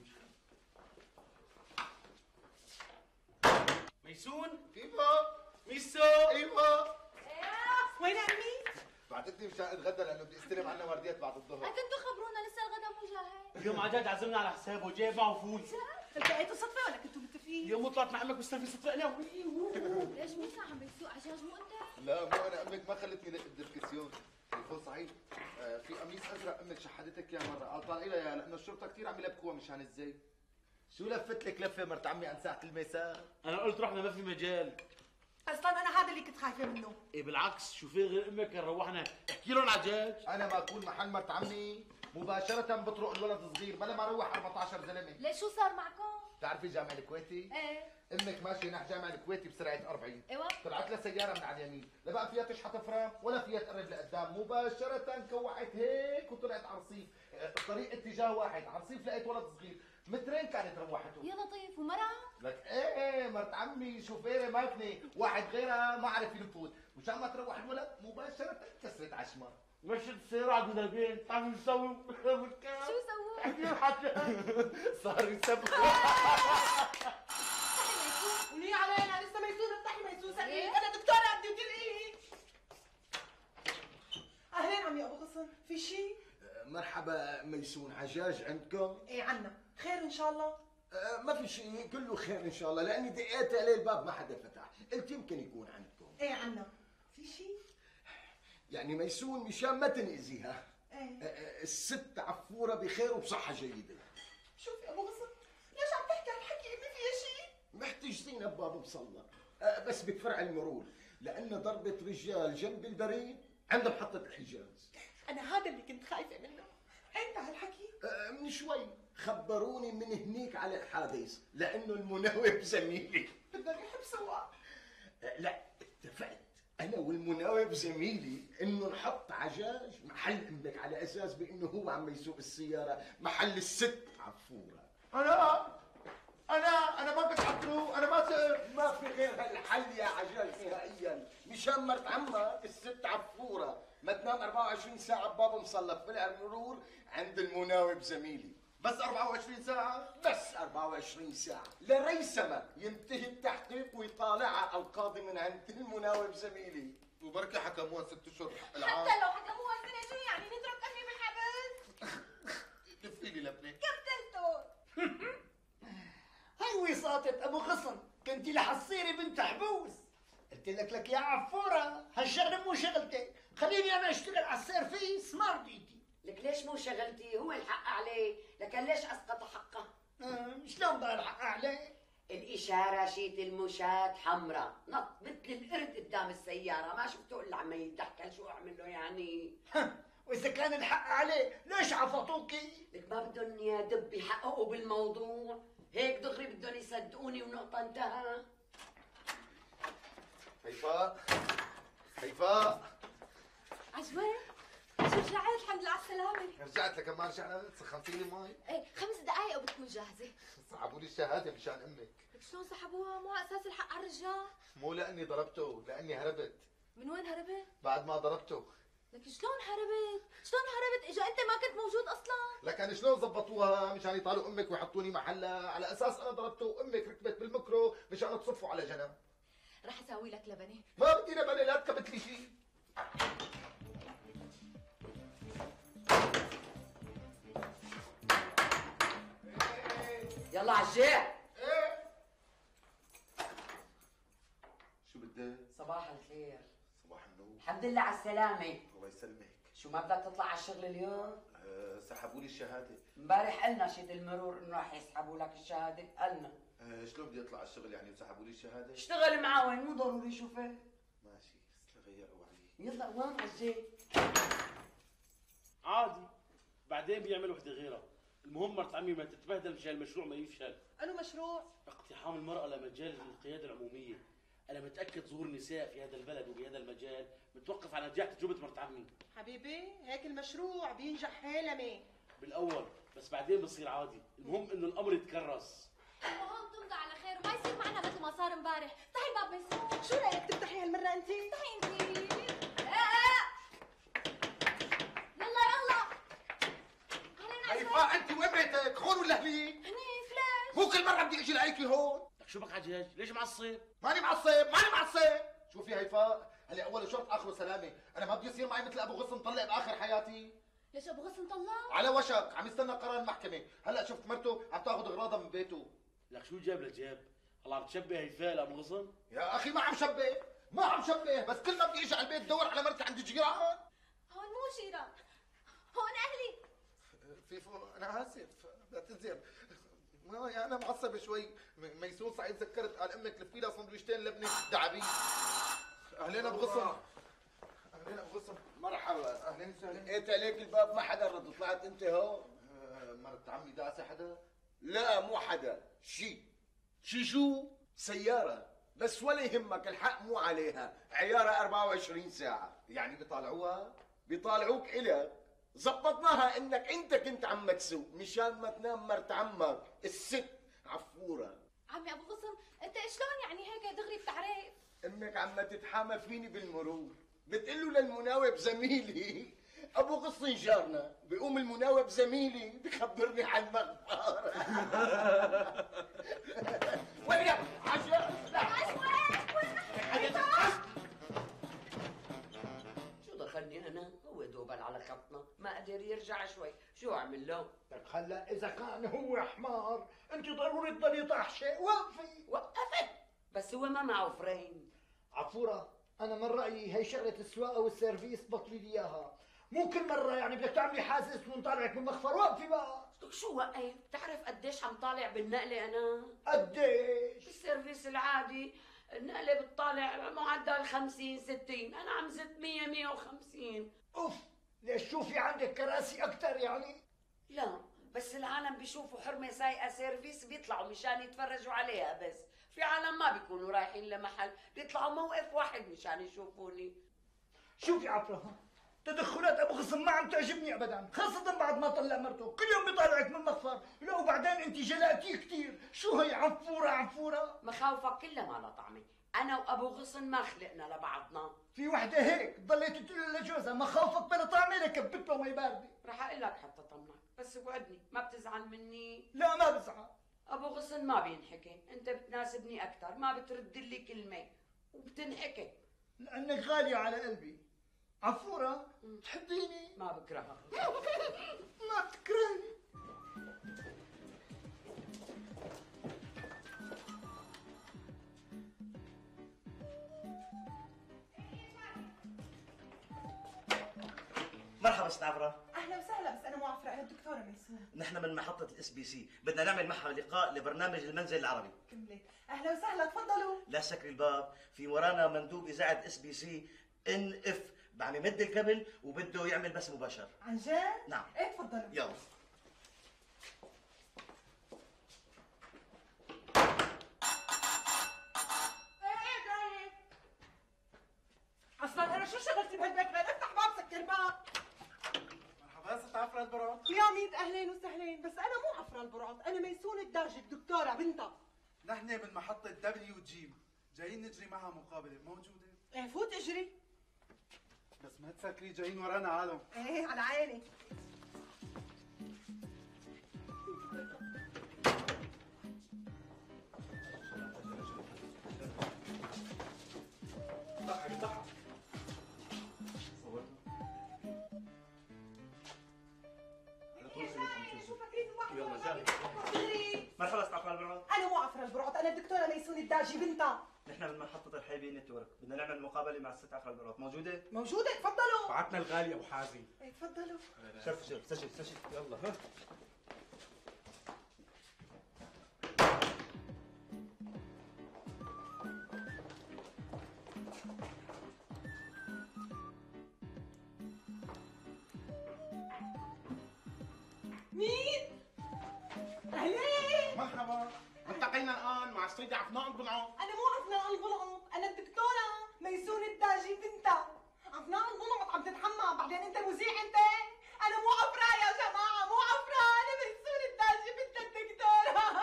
ميسون فيفو ميسو. ايوه. وين عمي؟ بعتتني مشان اتغدى لانه بدي استلم عنا ورديات بعد الظهر. كنتوا خبرونا لسه الغدا مو جاهز. اليوم عجاج عزمنا على حسابه جايب معه فول. التقيتوا صدفه ولا كنتوا متفقين؟ اليوم طلعت مع امك بالسيرفي صدفه انا وهي. ليش مين عم بيسوق عجاج مو انت؟ لا مو انا، امك ما خلتني دق الدركسيون. فيفو صحيح في قميص ازرق امك شحدتك اياه مره، قال طالع لها لانه الشرطه كثير عم يلبكوها مشان الزي. شو لفت لك لفه مرت عمي عن ساعه المساء؟ انا قلت رحنا ما في مجال. اصلا انا هذا اللي كنت خايفه منه. ايه بالعكس شو في غير امك كان روحنا احكي لهم عجاج. انا ما اكون محل مرت عمي مباشره بطرق الولد صغير بلا ما اروح 14 زلمه. ليش شو صار معكم؟ بتعرفي جامع الكويتي؟ ايه امك ماشيه نحو جامع الكويتي بسرعه 40. ايوه طلعت لها سياره من على اليمين، لا بقى فيها تشحط فرام ولا فيها تقرب لقدام، مباشره كوعت هيك وطلعت على الرصيف، الطريق اتجاه واحد، على الرصيف لقيت ولد صغير، مترين كانت روحته. يا لطيف ومرأة؟ لك ايه مرت عمي شوفيره ماكنه، واحد غيرها ما عرف يفوت، مشان ما تروح الولد مباشره كسرت عشمه. مشت السيارة على البنتين، تعرفوا شو سووا؟ شو سووا؟ احكي حتى صار يسبحوا. ولي علينا لسه ميسون. افتحي ميسون سليم، إيه؟ انا دكتوره بدي تلقي. اهلين عمي ابو غصن، في شيء؟ مرحبا ميسون، عجاج عندكم؟ ايه عنا، خير ان شاء الله. ما في شيء، كله خير ان شاء الله، لاني دقيت عليه الباب ما حدا فتح، قلت يمكن يكون عندكم. ايه عنا، في شيء؟ يعني ميسون مشان ما تنأذيها، ايه الست عفوره بخير وبصحه جيده. شوفي ابو غصن، ليش عم تحكي عن حكي امي فيها شيء؟ محتجزين بباب مصلى، بس بفرع المرور، لان ضربه رجال جنب البريد عند محطه الحجاز. انا هذا اللي كنت خايفه منه. امتى هالحكي؟ من شوي خبروني من هنيك على الحادث، لانه المناوب زميلي. بدنا نحب سوا. لا اتفقت انا والمناوب زميلي انه نحط عجاج محل امك، على اساس بانه هو عم يسوق السياره محل الست عفوره. انا ما بتعطلوا، انا ما سأل. ما في غير هالحل يا عجاج نهائيا، مشان مرت عمك الست عفوره ما تنام 24 ساعه بباب مصلى في المرور عند المناوب زميلي. بس 24 ساعه؟ بس 24 ساعة لريثما ينتهي التحقيق ويطالعها القاضي من عند المناوب زميلي. وبركي حكموها 6 اشهر العام. حتى لو حكموها سنة شو يعني نترك امي بالحبس؟ لفي لي لبنه. قتلته. هاي وساطة ابو غصن، كنتي لحصيري بنت حبوس. قلت لك يا عفورة، هالشغلة مو شغلتي، خليني انا اشتغل على السيرفيس، ما رضيتي. لك ليش مو شغلتي؟ هو الحق عليه، لكن ليش اسقط حقه؟ شلون بقى الحق عليه؟ الإشارة شيت المشاة حمراء، نط مثل القرد قدام السيارة، ما شفتوا إلا عم يتدخل، شو أعمل له يعني؟ واذا كان الحق عليه ليش عفطوكي؟ لك ما بدهم يا دب يحققوا بالموضوع، هيك دغري بدهم يصدقوني ونقطة انتهى. هيفاء عجبك؟ شو رجعت؟ الحمد لله على السلامة. رجعت لك، ما رجعنا سخنتي لي مي. ايه 5 دقايق وبتكون جاهزة. صعبوا لي الشهاده مشان امك. لك شلون سحبوها؟ مو على اساس الحق على الرجال؟ مو لاني ضربته، لاني هربت. من وين هربت؟ بعد ما ضربته لك شلون هربت؟ شلون هربت؟ اجا انت ما كنت موجود اصلا. لكن شلون زبطوها مشان يطالوا امك ويحطوني محلها على اساس انا ضربته وامك ركبت بالميكرو مشان تصفوا على جنب. رح اسوي لك لبنه. ما بدي لبنه، لا تكبت لي شيء. يلا عالجيع. ايه شو بدك؟ صباح الخير. صباح النور. الحمد لله على السلامة. الله يسلمك. شو ما بدك تطلع على الشغل اليوم؟ سحبوا لي الشهاده. امبارح قلنا شيت المرور انه رح يسحبوا لك الشهادة، قلنا. شلون بدي اطلع على الشغل يعني وسحبوا لي الشهاده؟ اشتغل معاه وين، مو ضروري شوفه. ماشي بس غيروا علي. يلا وين عالجيع؟ عادي، بعدين بيعمل وحده غيرها. المهم مرت عمي ما تتبهدل مشان المشروع ما يفشل. أنو مشروع؟ اقتحام المرأة لمجال القيادة العمومية. أنا متأكد ظهور النساء في هذا البلد وبهذا المجال متوقف على نجاح تجربة مرت عمي. حبيبي هيك المشروع بينجح حيلمي. بالأول بس بعدين بصير عادي، المهم إنه الأمر يتكرس. المهم تمضى على خير وما يصير معنا مثل ما صار امبارح. افتحي الباب ميسون. شو رأيك تفتحي هالمرة أنت؟ افتحي انتي. يلا يلا. هيفاء انت وين بيتك؟ هون ولا هنيك؟ هني فلاش. مو كل مرة بدي اجي لاقيكي هون. لك شو بك عجاج؟ ليش معصب؟ ماني معصب. شوفي هيفاء، هلا اول شرط اخره سلامه، انا ما بدي يصير معي مثل ابو غصن طلق باخر حياتي. ليش ابو غصن طلع؟ على وشك عم يستنى قرار المحكمة، هلا شفت مرته عم تاخذ اغراضها من بيته. لك شو جاب لجاب؟ هلا عم تشبه هيفاء لابو غصن؟ يا اخي ما عم شبه، بس كل ما بدي اجي على البيت دور على مرتي عند جيران. هون مو جيران، هون اهلي. فيفو انا اسف، بعتذر. انا معصب شوي. ميسون صحيح تذكرت قال امك لفي لها سندويشتين لبنه دعبي. اهلين ابو غصن. اهلين ابو غصن. مرحبا. اهلين وسهلين. اجيت عليك الباب ما حدا رد، طلعت انت هون. مرت عمي داسه حدا؟ لا مو حدا، شو؟ سيارة، بس ولا يهمك الحق مو عليها، عيارها 24 ساعة. يعني بيطالعوها؟ بيطالعوك إلك، زبطناها انك انت كنت عم تسوق مشان ما تنام مرت عمك الست عفورة. عمي ابو غصن انت شلون يعني هيك دغري بتعرف؟ امك عم تتحامى فيني بالمرور، بتقول له للمناوب زميلي ابو غصن جارنا، بيقوم المناوب زميلي بخبرني عن مغفر. وين عشان شو دخلني انا؟ هو دوبل على خطنا، ما قدر يرجع شوي، شو اعمل له؟ لك هلا اذا كان هو حمار انت ضروري تضلي طاحشه. وقفت، بس هو ما معه فريم. عفوره انا من رايي هي شغله السواقه والسيرفيس بطلي لي اياها، مو كل مره يعني بدك تعملي حاسس ونطالعك من المخفر. وقفي بقى. لك شو وقف؟ بتعرف قديش عم طالع بالنقله انا؟ قديش؟ بالسيرفيس العادي النقله بتطالع معدل 50 60، انا عم زت 100 150. اوف، ليش شوفي عندك كراسي اكثر يعني؟ لا بس العالم بيشوفوا حرمه سايقه سيرفيس بيطلعوا مشان يتفرجوا عليها، بس في عالم ما بيكونوا رايحين لمحل، بيطلعوا موقف واحد مشان يشوفوني. شوفي عفرة، تدخلات ابو غصن ما عم تعجبني ابدا، خاصة بعد ما طلع مرته، كل يوم بيطالعك من المخفر، لا وبعدين انت جلاتيه كثير، شو هي عفورة؟ مخاوفك كلها ما لها طعمه، انا وابو غصن ما خلقنا لبعضنا. في وحدة هيك ضليت تقول لجوزها مخاوفك بلا طعمه لكبت له مي باردة. رح اقول لك حتى طمنك، بس وعدني ما بتزعل مني؟ لا ما بزعل. ابو غصن ما بينحكي، انت بتناسبني اكثر، ما بترد لي كلمه وبتنحكي لانك غالية على قلبي. عفورة تحبيني؟ ما بكرهك. ما بتكرهني. مرحبا ست عفرة. اهلا وسهلا، بس انا مو عفرة، انا الدكتورة ميسون. نحن من محطة الاس بي سي، بدنا نعمل معها لقاء لبرنامج المنزل العربي. كملت. اهلا وسهلا، تفضلوا. لا سكري الباب، في ورانا مندوب اذاعة اس بي سي ان اف، عم يمد الكابل وبده يعمل بث مباشر. عن جد؟ نعم. ايه تفضلوا. يلا. اصلا انا شو شغلتي بهالبيت؟ بدي افتح باب سكر باب. مرحبا ست عفرة البرعط. يا ميت اهلين وسهلين، بس انا مو عفرة البرعط، انا ميسون الداجي الدكتورة بنتها. نحن من محطة دبليو جي، جايين نجري معها مقابلة، موجودة؟ ايه فوت اجري. بس ما تفكري جايين ورانا عالم. ايه على عيني. مرحبا استاذ عفرة البرعوت. انا مو عفرة البرعوت، انا الدكتوره ميسون الداجي بنتها. نحن من محطة الحيبي نتورك، بدنا نعمل مقابلة مع الست عفرة البرعوت، موجودة؟ موجوده، تفضلوا. بعتنا الغالي ابو حازم. ايه تفضلوا. سجل سجل سجل يلا ها. مين؟ اهلين. مرحبا، التقينا الان مع السيده عفناء البلعوط. انا مو عفناء البلعوط، انا الدكتوره ميسون الداجي بنتها. عفناء البلعوط عم تتحمى، بعدين انت مذيع انت؟ انا مو عفرة يا جماعه، مو عفرة، انا ميسون الداجي بنت الدكتوره.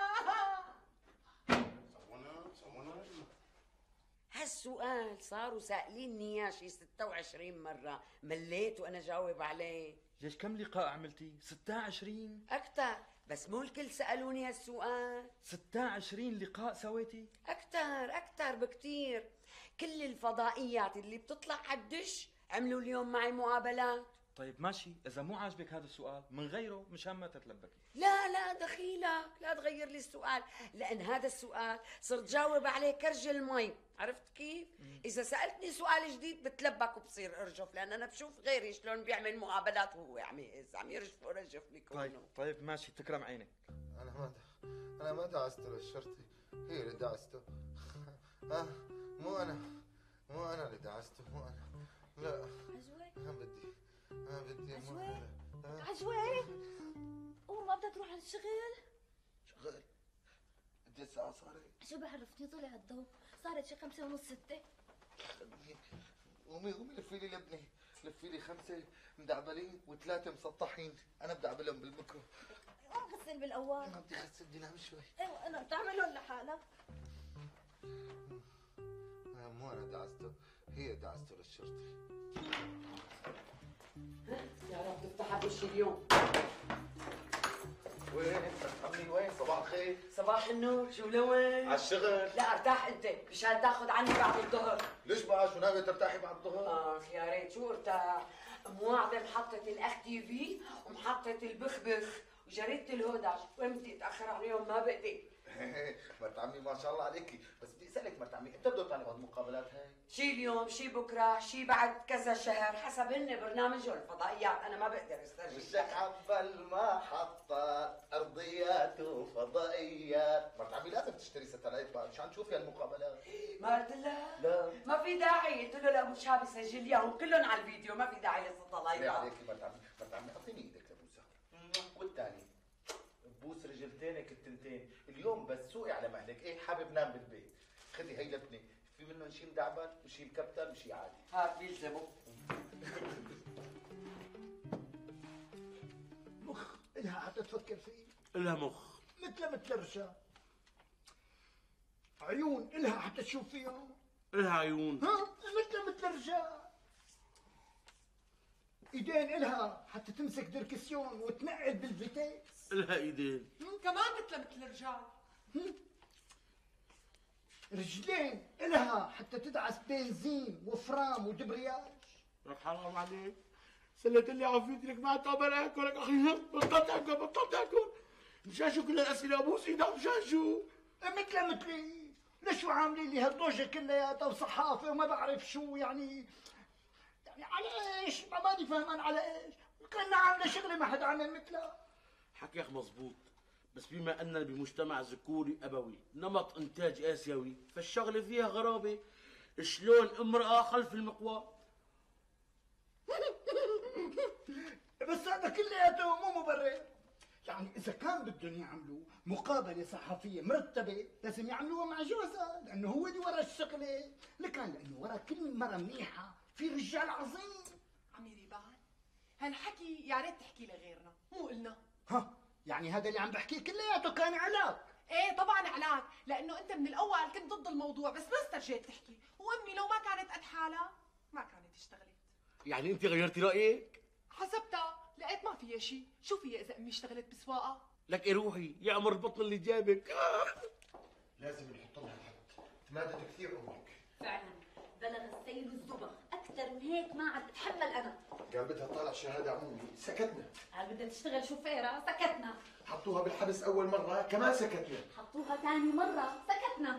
سوونا هالسؤال صاروا سائليني اياه شي 26 مرة، مليت وانا جاوب عليه. ليش كم لقاء عملتي؟ 26؟ اكثر، بس مو الكل سألوني هالسؤال. 26 لقاء سويتي؟ اكثر بكتير. كل الفضائيات اللي بتطلع على الدش عملوا اليوم معي مقابلات. طيب ماشي، إذا مو عاجبك هذا السؤال من غيره مشان ما تتلبكي. لا دخيلك، لا تغير لي السؤال، لأن هذا السؤال صرت جاوب عليه كرج المي، عرفت كيف؟ إذا سألتني سؤال جديد بتلبك وبصير أرجف، لأن أنا بشوف غيري شلون بيعمل مقابلات وهو عم يرجف ورجف بيكونه. طيب ماشي، تكرم عينك. انا ما دعسته للشرطي، هي اللي دعسته. مو انا اللي دعسته، مو انا. لا بدي مو أنا. عجوة قوم، ما بدها تروح على الشغل؟ شغل؟ قد ايه الساعة صارت؟ شو بعرفني، طلع الضوء، صارت شي 5:30 6. قومي لفي لي لبني، لفي لي 5 مدعبلين و3 مسطحين، انا بدي اعملهم بالميكرو. قوم غسل بالاول. ما بدي اغسل، بدي انام شوي. ايوه انا بتعملهم لحالك. مو انا دعسته، هي دعسته للشرطي. يا رب تفتح بوشي اليوم. وين عمي وين؟ صباح الخير. صباح النور، شو لوين؟ على الشغل. لا ارتاح انت، مشان تاخذ عني بعد الظهر. ليش بقى، شو ناوي ترتاحي بعد الظهر؟ يا ريت، شو ارتاح؟ مواعدة محطة الاخ تي في ومحطة البخبخ وجريدة الهودج، وين بدي اتاخر عليهم؟ ما بقدر. مرت عمي ما شاء الله عليكي، بس بدي اسالك مرت عمي، امتى بدهم تعملوا هالمقابلات هاي؟ شي اليوم، شي بكره، شي بعد كذا شهر، حسب هن برنامجهم الفضائيات، انا ما بقدر استرجل. وشك عبى المحطات ارضيات وفضائيات. مرت عمي لازم تشتري ستلايت بقى مشان تشوفي هالمقابلات. ما قلت لها؟ لا ما في داعي، قلت له لابو شهاب يسجل اياهم كلهم على الفيديو، ما في داعي ليه للسطلايات. عليكي مرت عمي؟ مرت عمي اعطيني ايدك لابوسها. والثاني بوس رجلتينك التنتين، اليوم بس سوقي على مهلك، ايه حابب نام بالبيت. خذي هي لبنه، في منهم شيء مدعبل وشيء مكبتل وشيء عادي. هات بيلزموا. مخ إلها حتى تفكر فيه. إلها مخ مثل الرجال. عيون إلها حتى تشوف فيهم. إلها عيون. مثل الرجال. ايدين إلها حتى تمسك دركسيون وتنقل بالفيتيس. إلها ايدين. كمان مثل الرجال. رجلين إلها حتى تدعس بنزين وفرام ودبرياج. لك حرام عليك، سلت لي عافيتي لك ما تعبان اكل لك اخي، بطلت اكل مشان شو كل الاسئله ابوس ايدك مشان شو؟ مثلي ليش عاملين لي هالضوجه كلياتها وصحافه وما بعرف شو يعني على ايش؟ ما ماني فهمان على ايش؟ كنا عامله شغله ما حدا عمل مثلها. حكيك مزبوط، بس بما اننا بمجتمع ذكوري ابوي نمط انتاج اسيوي فالشغله فيها غرابه. شلون امراه خلف المقواء؟ بس هذا كلياته مو مبرر. يعني اذا كان بدهم يعملوا مقابله صحفيه مرتبه لازم يعملوها مع جوزها، لانه هو اللي ورا الشغله، لانه ورا كل مره منيحه في رجال عظيم. عمي ريبان، هالحكي يا ريت تحكي لغيرنا، مو إلنا. يعني هذا اللي عم بحكيه كلياته كان علاق. ايه طبعا علاق، لانه انت من الاول كنت ضد الموضوع، بس استرجيت تحكي، وامي لو ما كانت قد حالها ما كانت اشتغلت. يعني انت غيرتي رايك؟ حسبتها لقيت ما فيها شيء، شو فيها اذا امي اشتغلت بسواقه؟ لك روحي يا امر البطن اللي جابك. لازم نحط لها حد، تمادت كثير امك. فعلا بلغ السيل الزبق، اكثر من هيك ما عاد اتحمل انا. قال بدها تطلع شهاده عمومي، سكتنا. قال بدها تشتغل شوفيره، سكتنا. حطوها بالحبس اول مره، كمان سكتنا. حطوها ثاني مره، سكتنا.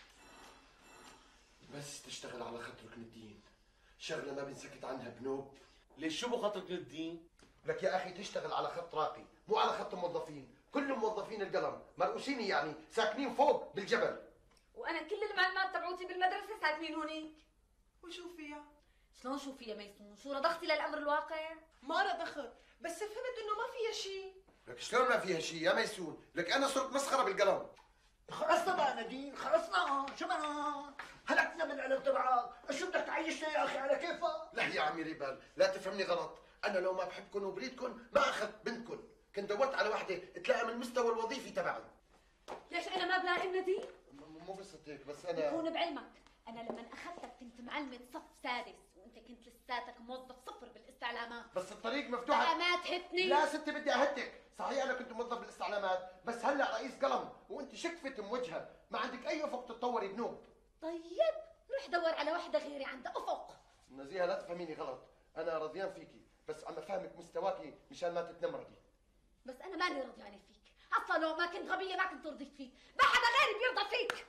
بس تشتغل على خاطرك الدين، شغله ما بنسكت عنها بنوب. ليش شو بخاطرك الدين؟ لك يا اخي تشتغل على خط راقي، مو على خط موظفين، كل موظفين القلم مرؤوسين يعني ساكنين فوق بالجبل. وانا كل المعلومات تبعوتي بالمدرسه ساكنين هونيك. وشو فيها؟ شلون شو فيها ميسون؟ شو رضختي للامر الواقع؟ ما رضخت، بس فهمت انه ما فيها شيء. لك شلون ما فيها شيء يا ميسون؟ لك انا صرت مسخره بالقلم. خلصنا بقى نادين، خلصنا، شو بقى؟ هلكنا من العلم تبعك، شو بدك تعيشنا يا اخي على كيفك؟ لا يا عمي ريبال، لا تفهمني غلط، انا لو ما بحبكم وبريدكم ما اخذت بنتكم، كنت دورت على وحده تلاقي من المستوى الوظيفي تبعي. ليش انا ما بلائم نادين؟ مو قصه هيك، بس انا يكون بعلمك انا لما اخذتك كنت معلمه صف سادس وانت كنت لساتك موظف صفر بالاستعلامات. بس الطريق مفتوحه. ما تهتني. لا ستي بدي اهدك، صحيح انا كنت موظف بالاستعلامات، بس هلا رئيس قلم وانت شكفت موجهه، ما عندك اي افق تتطوري بنوب. طيب روح دور على وحده غيري عندها افق. نزيهه لا تفهميني غلط، انا رضيان فيكي، بس عم افهمك مستواكي مشان ما تتنمردي. بس انا ماني رضيانه فيك، اصلا لو ما كنت غبيه ما كنت رضيت فيك، ما حدا غيري بيرضى فيك.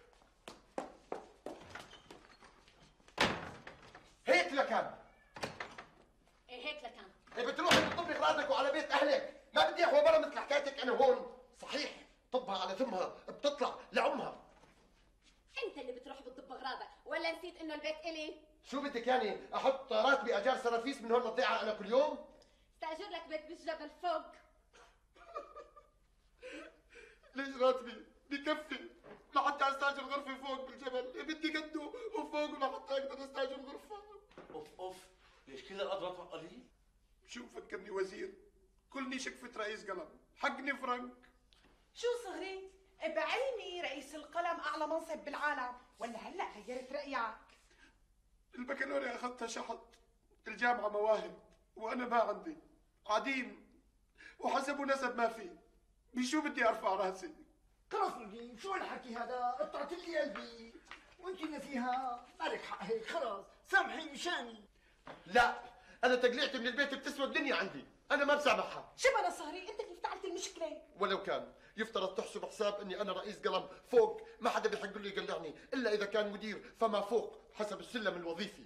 هيك لكان. ايه هيك لكان. إيه بتروحي بتطبي اغراضك وعلى بيت اهلك، ما بدي احوى برا مثل حكايتك انا هون، صحيح طبها على ثمها بتطلع لعمها. انت اللي بتروح بتطب اغراضك، ولا نسيت انه البيت الي؟ شو بدك يعني احط راتبي اجار سرافيس من هون للضيعه انا كل يوم؟ استاجر لك بيت بالجبل فوق. ليش راتبي بكفي لحتى استاجر غرفه فوق بالجبل؟ بدي قده وفوق لحتى اقدر استاجر غرفه. اوف اوف، ليش كل القدر راتبك قليل؟ شو فكرني وزير؟ كلني شكفة رئيس قلم، حقني فرنك. شو صهري؟ بعلمي رئيس القلم اعلى منصب بالعالم، ولا هلا غيرت رايك؟ البكالوريا اخذتها شحط، الجامعة مواهب، وانا ما عندي، عديم، وحسب ونسب ما في، بشو بدي ارفع راسي؟ خلص نادين، شو الحكي هذا؟ قطعت لي قلبي، وانت نزيهه مالك حق هيك، خلص سامحيني مشاني. لا انا تقليعتي من البيت بتسوى الدنيا عندي، انا ما بسامحها. شو بلا صهري؟ انت كيف فعلت المشكله؟ ولو كان يفترض تحسب حساب اني انا رئيس قلم فوق، ما حدا بيحق لي يقلعني الا اذا كان مدير فما فوق حسب السلم الوظيفي.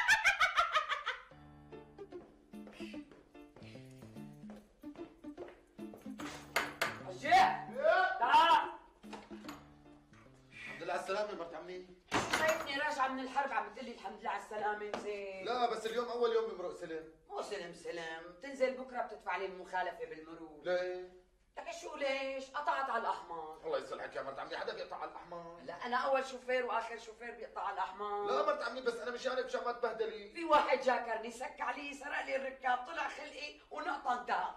رجع تعال. الحمد لله على السلامة مرت عمي. شايفني راجعة من الحرب عم بتقلي الحمد لله على السلامة زين. لا بس اليوم أول يوم بمرق سلم. مو سلم، بتنزل بكرة بتدفع لي المخالفة بالمرور. ليه؟ لك شو ليش؟ قطعت على الأحمر. الله يصلحك يا مرت عمي، حدا بيقطع على الأحمر؟ لا أنا أول شوفير وآخر شوفير بيقطع على الأحمر. لا مرت عمي بس أنا مشانك مشان ما تبهدلي. في واحد جاكرني سك علي سرق لي الركاب، طلع خلقي ونقطة انتهى.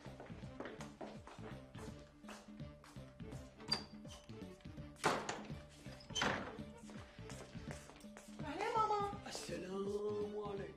اهلا ماما. السلام عليكم.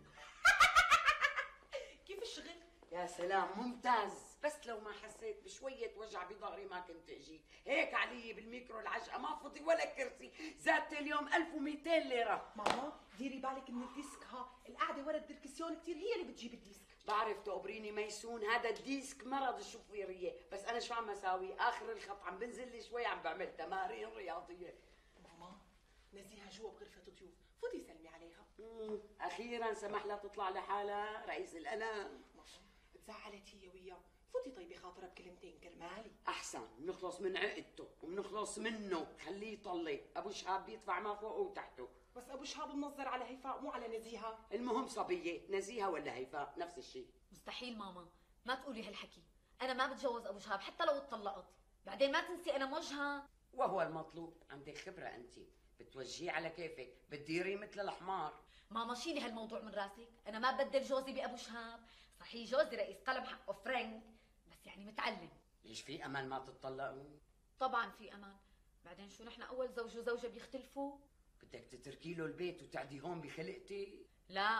كيف الشغل؟ يا سلام ممتاز، بس لو ما حسيت بشوية وجع بظهري ما كنت اجيت، هيك علي بالميكرو العجقة ما فضي ولا كرسي، زادت اليوم 1200 ليرة. ماما ديري بالك من الديسك، القعدة ورا الدركسيون كثير هي اللي بتجيب الديسك. بعرف تقبريني ميسون، هذا الديسك مرض الشوفيرية، بس أنا شو عم أساوي؟ آخر الخط عم بنزل لي شوي عم بعمل تمارين رياضية. ماما نزيها جوا بغرفة ضيوف، فوتي سلمي عليها. أخيرا سمح لها تطلع لحالها رئيس الألم. تزعلت هي وياه، فوتي طيبي خاطرها بكلمتين كرمالي. أحسن، بنخلص من عقدته وبنخلص منه، خليه يطلق، أبو شهاب بيدفع ما فوقه وتحته. بس ابو شهاب منظر على هيفاء مو على نزيهه. المهم صبيه، نزيهه ولا هيفاء نفس الشيء. مستحيل ماما، ما تقولي هالحكي، انا ما بتجوز ابو شهاب حتى لو اتطلقت، بعدين ما تنسي انا موجهه. وهو المطلوب، عندك خبره انت، بتوجهيه على كيفك، بتديريه مثل الحمار. ماما شيلي هالموضوع من راسك، انا ما بدل جوزي بابو شهاب، صحيح جوزي رئيس قلم حقه فرنك، بس يعني متعلم. ليش في امل ما تتطلقوا؟ طبعا في امل، بعدين شو نحن اول زوج وزوجه بيختلفوا؟ بدك تتركي له البيت وتعدي هون بخلقتي؟ لا،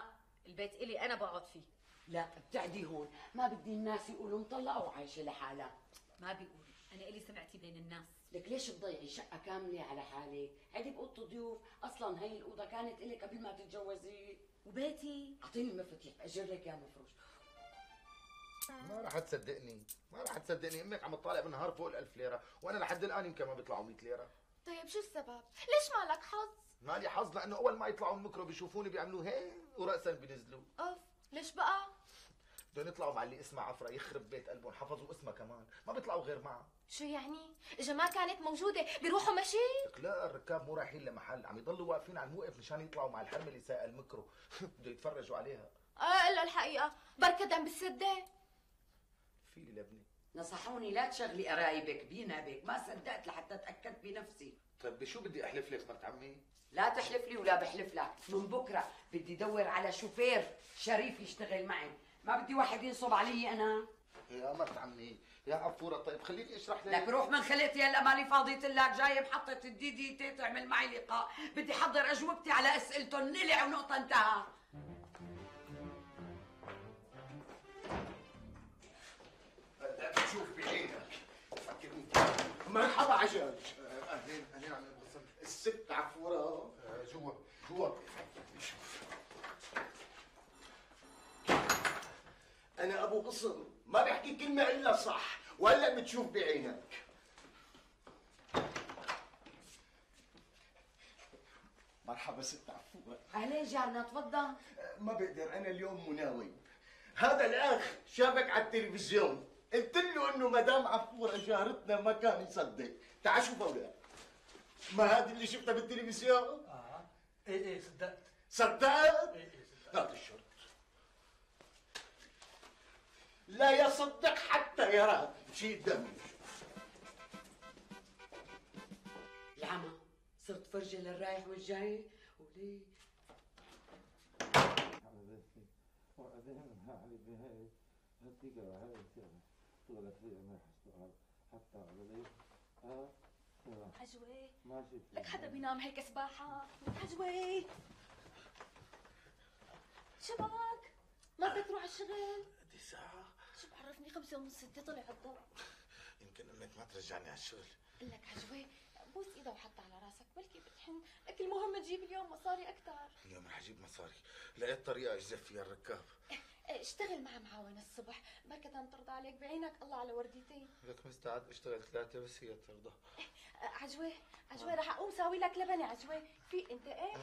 البيت إلي أنا بقعد فيه. لا ابتعدي هون، ما بدي الناس يقولوا مطلقة وعايشة لحالها. ما بيقولوا، أنا إلي سمعتي بين الناس. لك ليش تضيعي شقة كاملة على حالك؟ عندي بأوضة ضيوف، أصلا هي الأوضة كانت إلك قبل ما تتجوزي. وبيتي؟ أعطيني المفاتيح أجر لك يا مفروش. ما راح تصدقني، ما راح تصدقني، امك عم تطالع بالنهار فوق ال1000 ليره، وانا لحد الان يمكن ما بيطلعوا 100 ليره. طيب شو السبب؟ ليش مالك حظ؟ مالي حظ لانه اول ما يطلعوا الميكرو بيشوفوني بيعملوا هيك وراسا بينزلوا. اوف، ليش بقى؟ بدهم يطلعوا مع اللي اسمها عفره، يخرب بيت قلبهم، حفظوا اسمها كمان، ما بيطلعوا غير معها. شو يعني؟ إذا ما كانت موجودة بيروحوا مشي؟ لك لا، الركاب مو رايحين لمحل، عم يضلوا واقفين على الموقف مشان يطلعوا مع الحرمه اللي سايقه الميكرو. بده يتفرجوا عليها. الا الحقيقة بركة دم بالسدة. فيلي لابني. نصحوني لا تشغلي قرايبك بينابك، ما صدقت لحتى تأكدت بنفسي. طيب بشو بدي احلف لك مرت عمي؟ لا تحلف لي ولا بحلف لك، من بكره بدي ادور على شوفير شريف يشتغل معي، ما بدي واحد ينصب علي انا. يا مرت عمي يا عفوره، طيب خليني اشرح لك. لك روح من خلقتي، هلا مالي فاضية لك، جاي بحطة الDDT تعمل معي لقاء، بدي حضر اجوبتي على اسئلتهم، نلع ونقطة انتهى. بدك تشوف بعينك. مرحبا عجاج. اهلين اهلين عم القسم. الست عفوره جوا جوا. انا ابو قصر، ما بحكي كلمه الا صح، وهلا بتشوف بعينك. مرحبا ست عفوره. اهلين جارنا، تفضل. ما بقدر، انا اليوم مناوي. هذا الاخ شافك على التلفزيون، قلت له انه مدام عفوره جارتنا، ما كان يصدق. تعال شوف اولاد. ما هذه اللي شفتها بالتلفزيون؟ ايه صدقت. صدقت؟ ايه هذا الشرط. لا يصدق حتى يرى شيء دمي. العمى صرت فرجة للرايح والجاي وليه عجوة لك حدا بينام هيك سباحة؟ عجوة شبك ما بدك تروح على الشغل؟ بدي ساعة. شو بعرفني 5:30 6 طلع الضوء. يمكن امك ما ترجعني على الشغل. لك عجوة بوس ايدها وحطها على راسك، بلكي بتحن، لك المهم تجيب اليوم مصاري اكثر. اليوم رح اجيب مصاري، لقيت طريقة اجذب فيها الركاب. اشتغل مع معاون الصبح، بركة ترضى عليك بعينك الله على ورديتين. لك مستعد اشتغل 3 بس هي ترضى. عجوة رح اقوم ساوي لك لبن يا عجوة، في انت ايه؟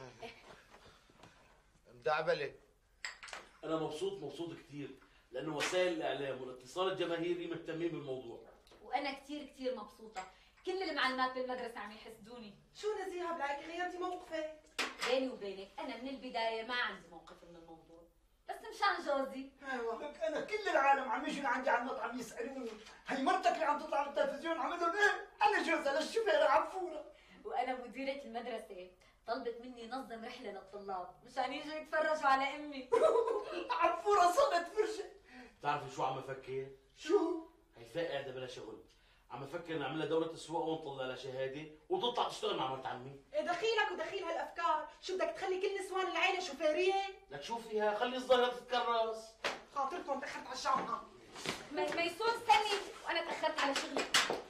مدعبلة. انا مبسوط كثير، لانه وسائل الاعلام والاتصال الجماهيري مهتمين بالموضوع. وأنا كثير مبسوطة، كل المعلمات بالمدرسة عم يحسدوني. شو نزيهة بلاقي غيرتي موقفك؟ بيني وبينك أنا من البداية ما عندي موقف من الموضوع، بس مشان جوزي. ايوه لك انا كل العالم عم يجوا لعندي على المطعم يسالوني هي مرتك اللي عم تطلع بالتلفزيون، عم لهم ايه؟ انا جوزها للشوفيره عفوره. وأنا مديرة المدرسة طلبت مني نظم رحلة للطلاب مشان يجوا يتفرجوا على أمي. عفوره صارت فرشه. بتعرفي شو عم افكر؟ شو؟ هيفاء قاعدة بلا شغل، عم افكر نعملها دورة اسواق ونطلع لها شهادة وتطلع تشتغل مع مرت عمي. إيه دخيلك ودخيل هالافكار؟ شو بدك تخلي كل نسوان العيله شوفيريه؟ لك شوفيها، خلي الظاهرة تتكرس. خاطركم تاخرت على الجامعه. ميسون استني، وأنا تأخرت على شغلي.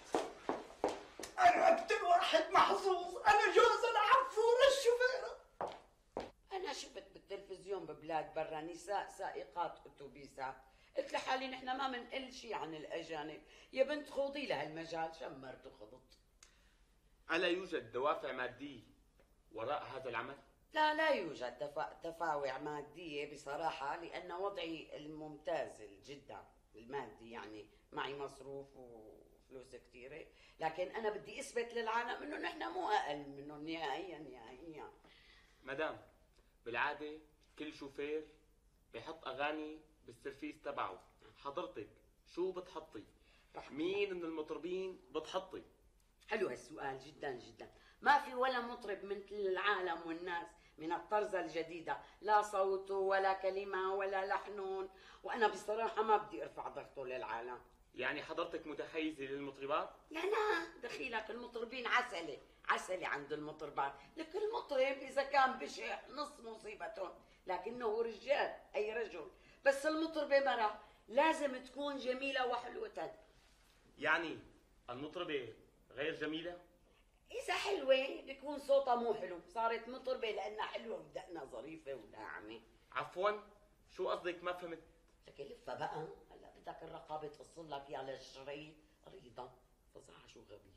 انا اكثر واحد محظوظ، انا جوزها لعفوره الشوفيره. انا شفت بالتلفزيون ببلاد برا نساء سائقات اتوبيسات، قلت لحالي نحن ما منقل شيء عن الاجانب، يا بنت خوضي لهالمجال، شمرت وخضت. ألا يوجد دوافع مادية وراء هذا العمل؟ لا يوجد دفاوع مادية بصراحة، لأن وضعي الممتاز جدا المادي، يعني معي مصروف وفلوس كثيرة، لكن أنا بدي أثبت للعالم إنه نحن مو أقل منهم نهائيا. مدام، بالعادة كل شوفير بيحط أغاني بالسيرفيس تبعه، حضرتك شو بتحطي؟ مين من المطربين بتحطي؟ حلو هالسؤال جدا، ما في ولا مطرب مثل العالم والناس من الطرزة الجديدة، لا صوت ولا كلمة ولا لحن، وأنا بصراحة ما بدي أرفع ضغطه للعالم. يعني حضرتك متحيزة للمطربات؟ لا دخيلك، المطربين عسلة عند المطربات، لك المطرب إذا كان بشع نص مصيبتهم، لكنه رجال، أي رجل. بس المطربة مرة لازم تكون جميلة وحلوة. يعني المطربة غير جميلة؟ إذا حلوة بيكون صوتها مو حلو، صارت مطربة لأنها حلوة ودقنها ظريفة وناعمة. عفوا، شو قصدك؟ ما فهمت. لك لفها بقى، هلا بدك الرقابة تقص لك يا على الشريط ريضة. فظاعة شو غبي.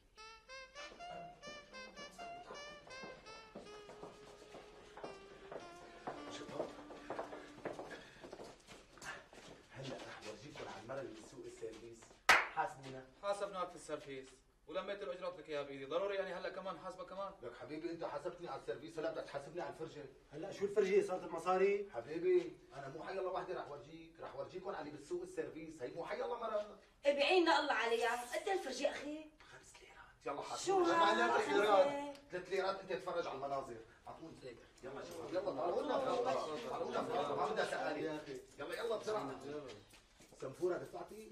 شباب هلا رح ورجيكم على المرة اللي بتسوق السيرفيس. حاسبونا. حاسبناك في السرفيس ولميت الاجره لك اياها بايدي، ضروري يعني هلا كمان حاسبه كمان؟ لك حبيبي انت حاسبتني على السيرفيس، هلا بدك تحاسبني على الفرجه. هلا شو الفرجيه صارت المصاري؟ حبيبي انا مو حي الله وحده رح ورجيكم على اللي بتسوق السيرفيس، هي مو حي الله مرة. بعيننا الله عليها. قد الفرجة أخي؟ 5 ليرات. يلا حاسبونا. شو هاد؟ 3 ليرات. 3 ليرات انت تتفرج على المناظر. اعطوني هيك. يلا شباب يلا طلعونا ما بدها سؤال. يلا بسرعه. سنفوره دفعتي؟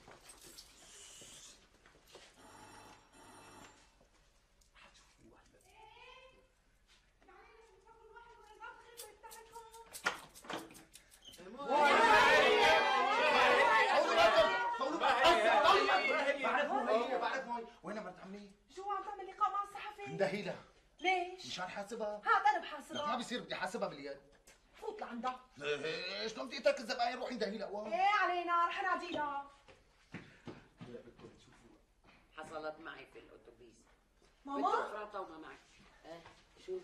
بعرف هي. وين مرت عمي؟ شو عم تعمل لقاء مع الصحفي؟ مندهيلها. ليش؟ مشان حاسبها. هات انا لك ما بحاسبها. بيصير بدي حاسبها باليد. فوت لعندها. شلون بدي اترك الزباين روحي ندهيلها؟ ايه علينا رح ناديها. هلا بدكم تشوفوا. حصلت معي في الأتوبيس. ماما؟ فرطة وما معي. شو؟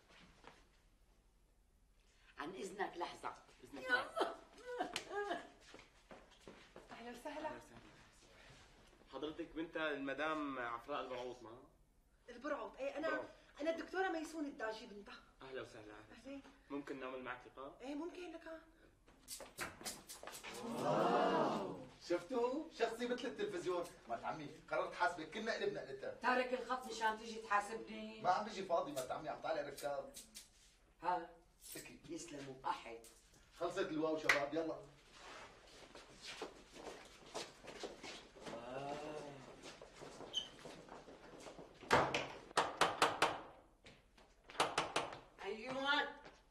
عن إذنك لحظة. إذنك لحظة. اهلا وسهلا. حضرتك بنت المدام عفراء البرعوط ما؟ البرعوط. ايه انا الدكتوره ميسون الداجي بنتها. اهلا وسهلا. اهلين. ممكن نعمل معك لقاء؟ ايه ممكن لك. شفتوا؟ شخصي مثل التلفزيون. مرت عمي قررت حاسبك كلنا قلبنا قلتها. تارك الخط مشان تيجي تحاسبني. ما عم بيجي فاضي مرت عمي، عم طالع ركاب. ها سكي. يسلموا أحد. خلصت الواو شباب يلا. أيوان.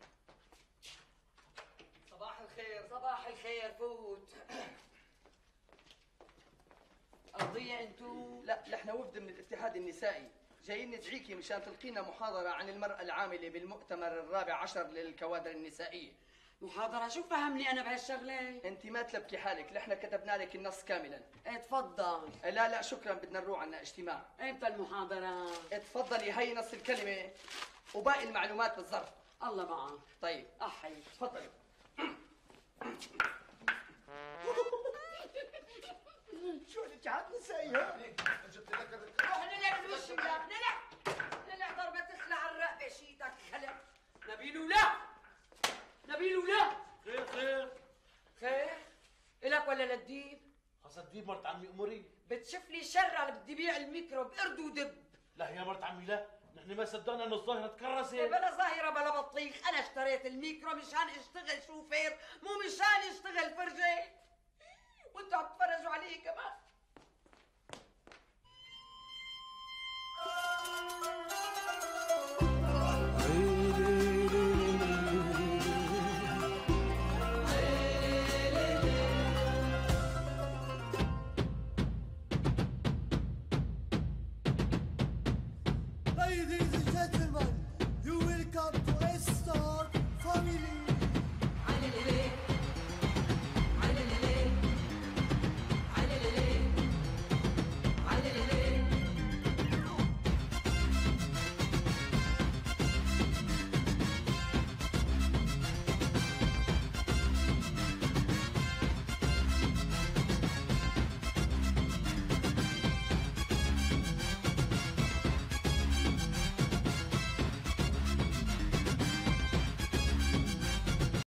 صباح الخير. صباح الخير. فوت. قضية انتو؟ لا نحن وفد من الاتحاد النسائي جايين ندعيكي مشان تلقينا محاضرة عن المرأة العاملة بالمؤتمر الرابع عشر للكوادر النسائية. محاضرة؟ شو فهمني أنا بهالشغلة؟ انت ما تلبكي حالك، نحن كتبنا لك النص كاملا. ايه تفضل. لا شكرا، بدنا نروح عنا اجتماع. امتى المحاضرة؟ تفضلي، هي نص الكلمة وباقي المعلومات بالظرف. الله معك. طيب أحي. تفضلي. شو الاتحاد النسائي؟ جبت لك روح نلع من وشي ولا نلع ضربة تخلع الرقبة شيتك خلع. نبيل ولا نبيل ولا. خير خير خير؟ إلك ولا للديب؟ خاصة الديب مرت عمي اموري. بتشوف لي شرع بدي بيع الميكرو بقرد ودب. لا يا مرت عمي لا، نحن ما صدقنا انه الظاهرة تكرست. بلا ظاهرة بلا بطيخ، أنا اشتريت الميكرو مشان اشتغل شوفير مو مشان اشتغل فرجة. وانتوا عم تتفرجوا علي كمان. Ladies and gentlemen, you welcome to A-Star Family.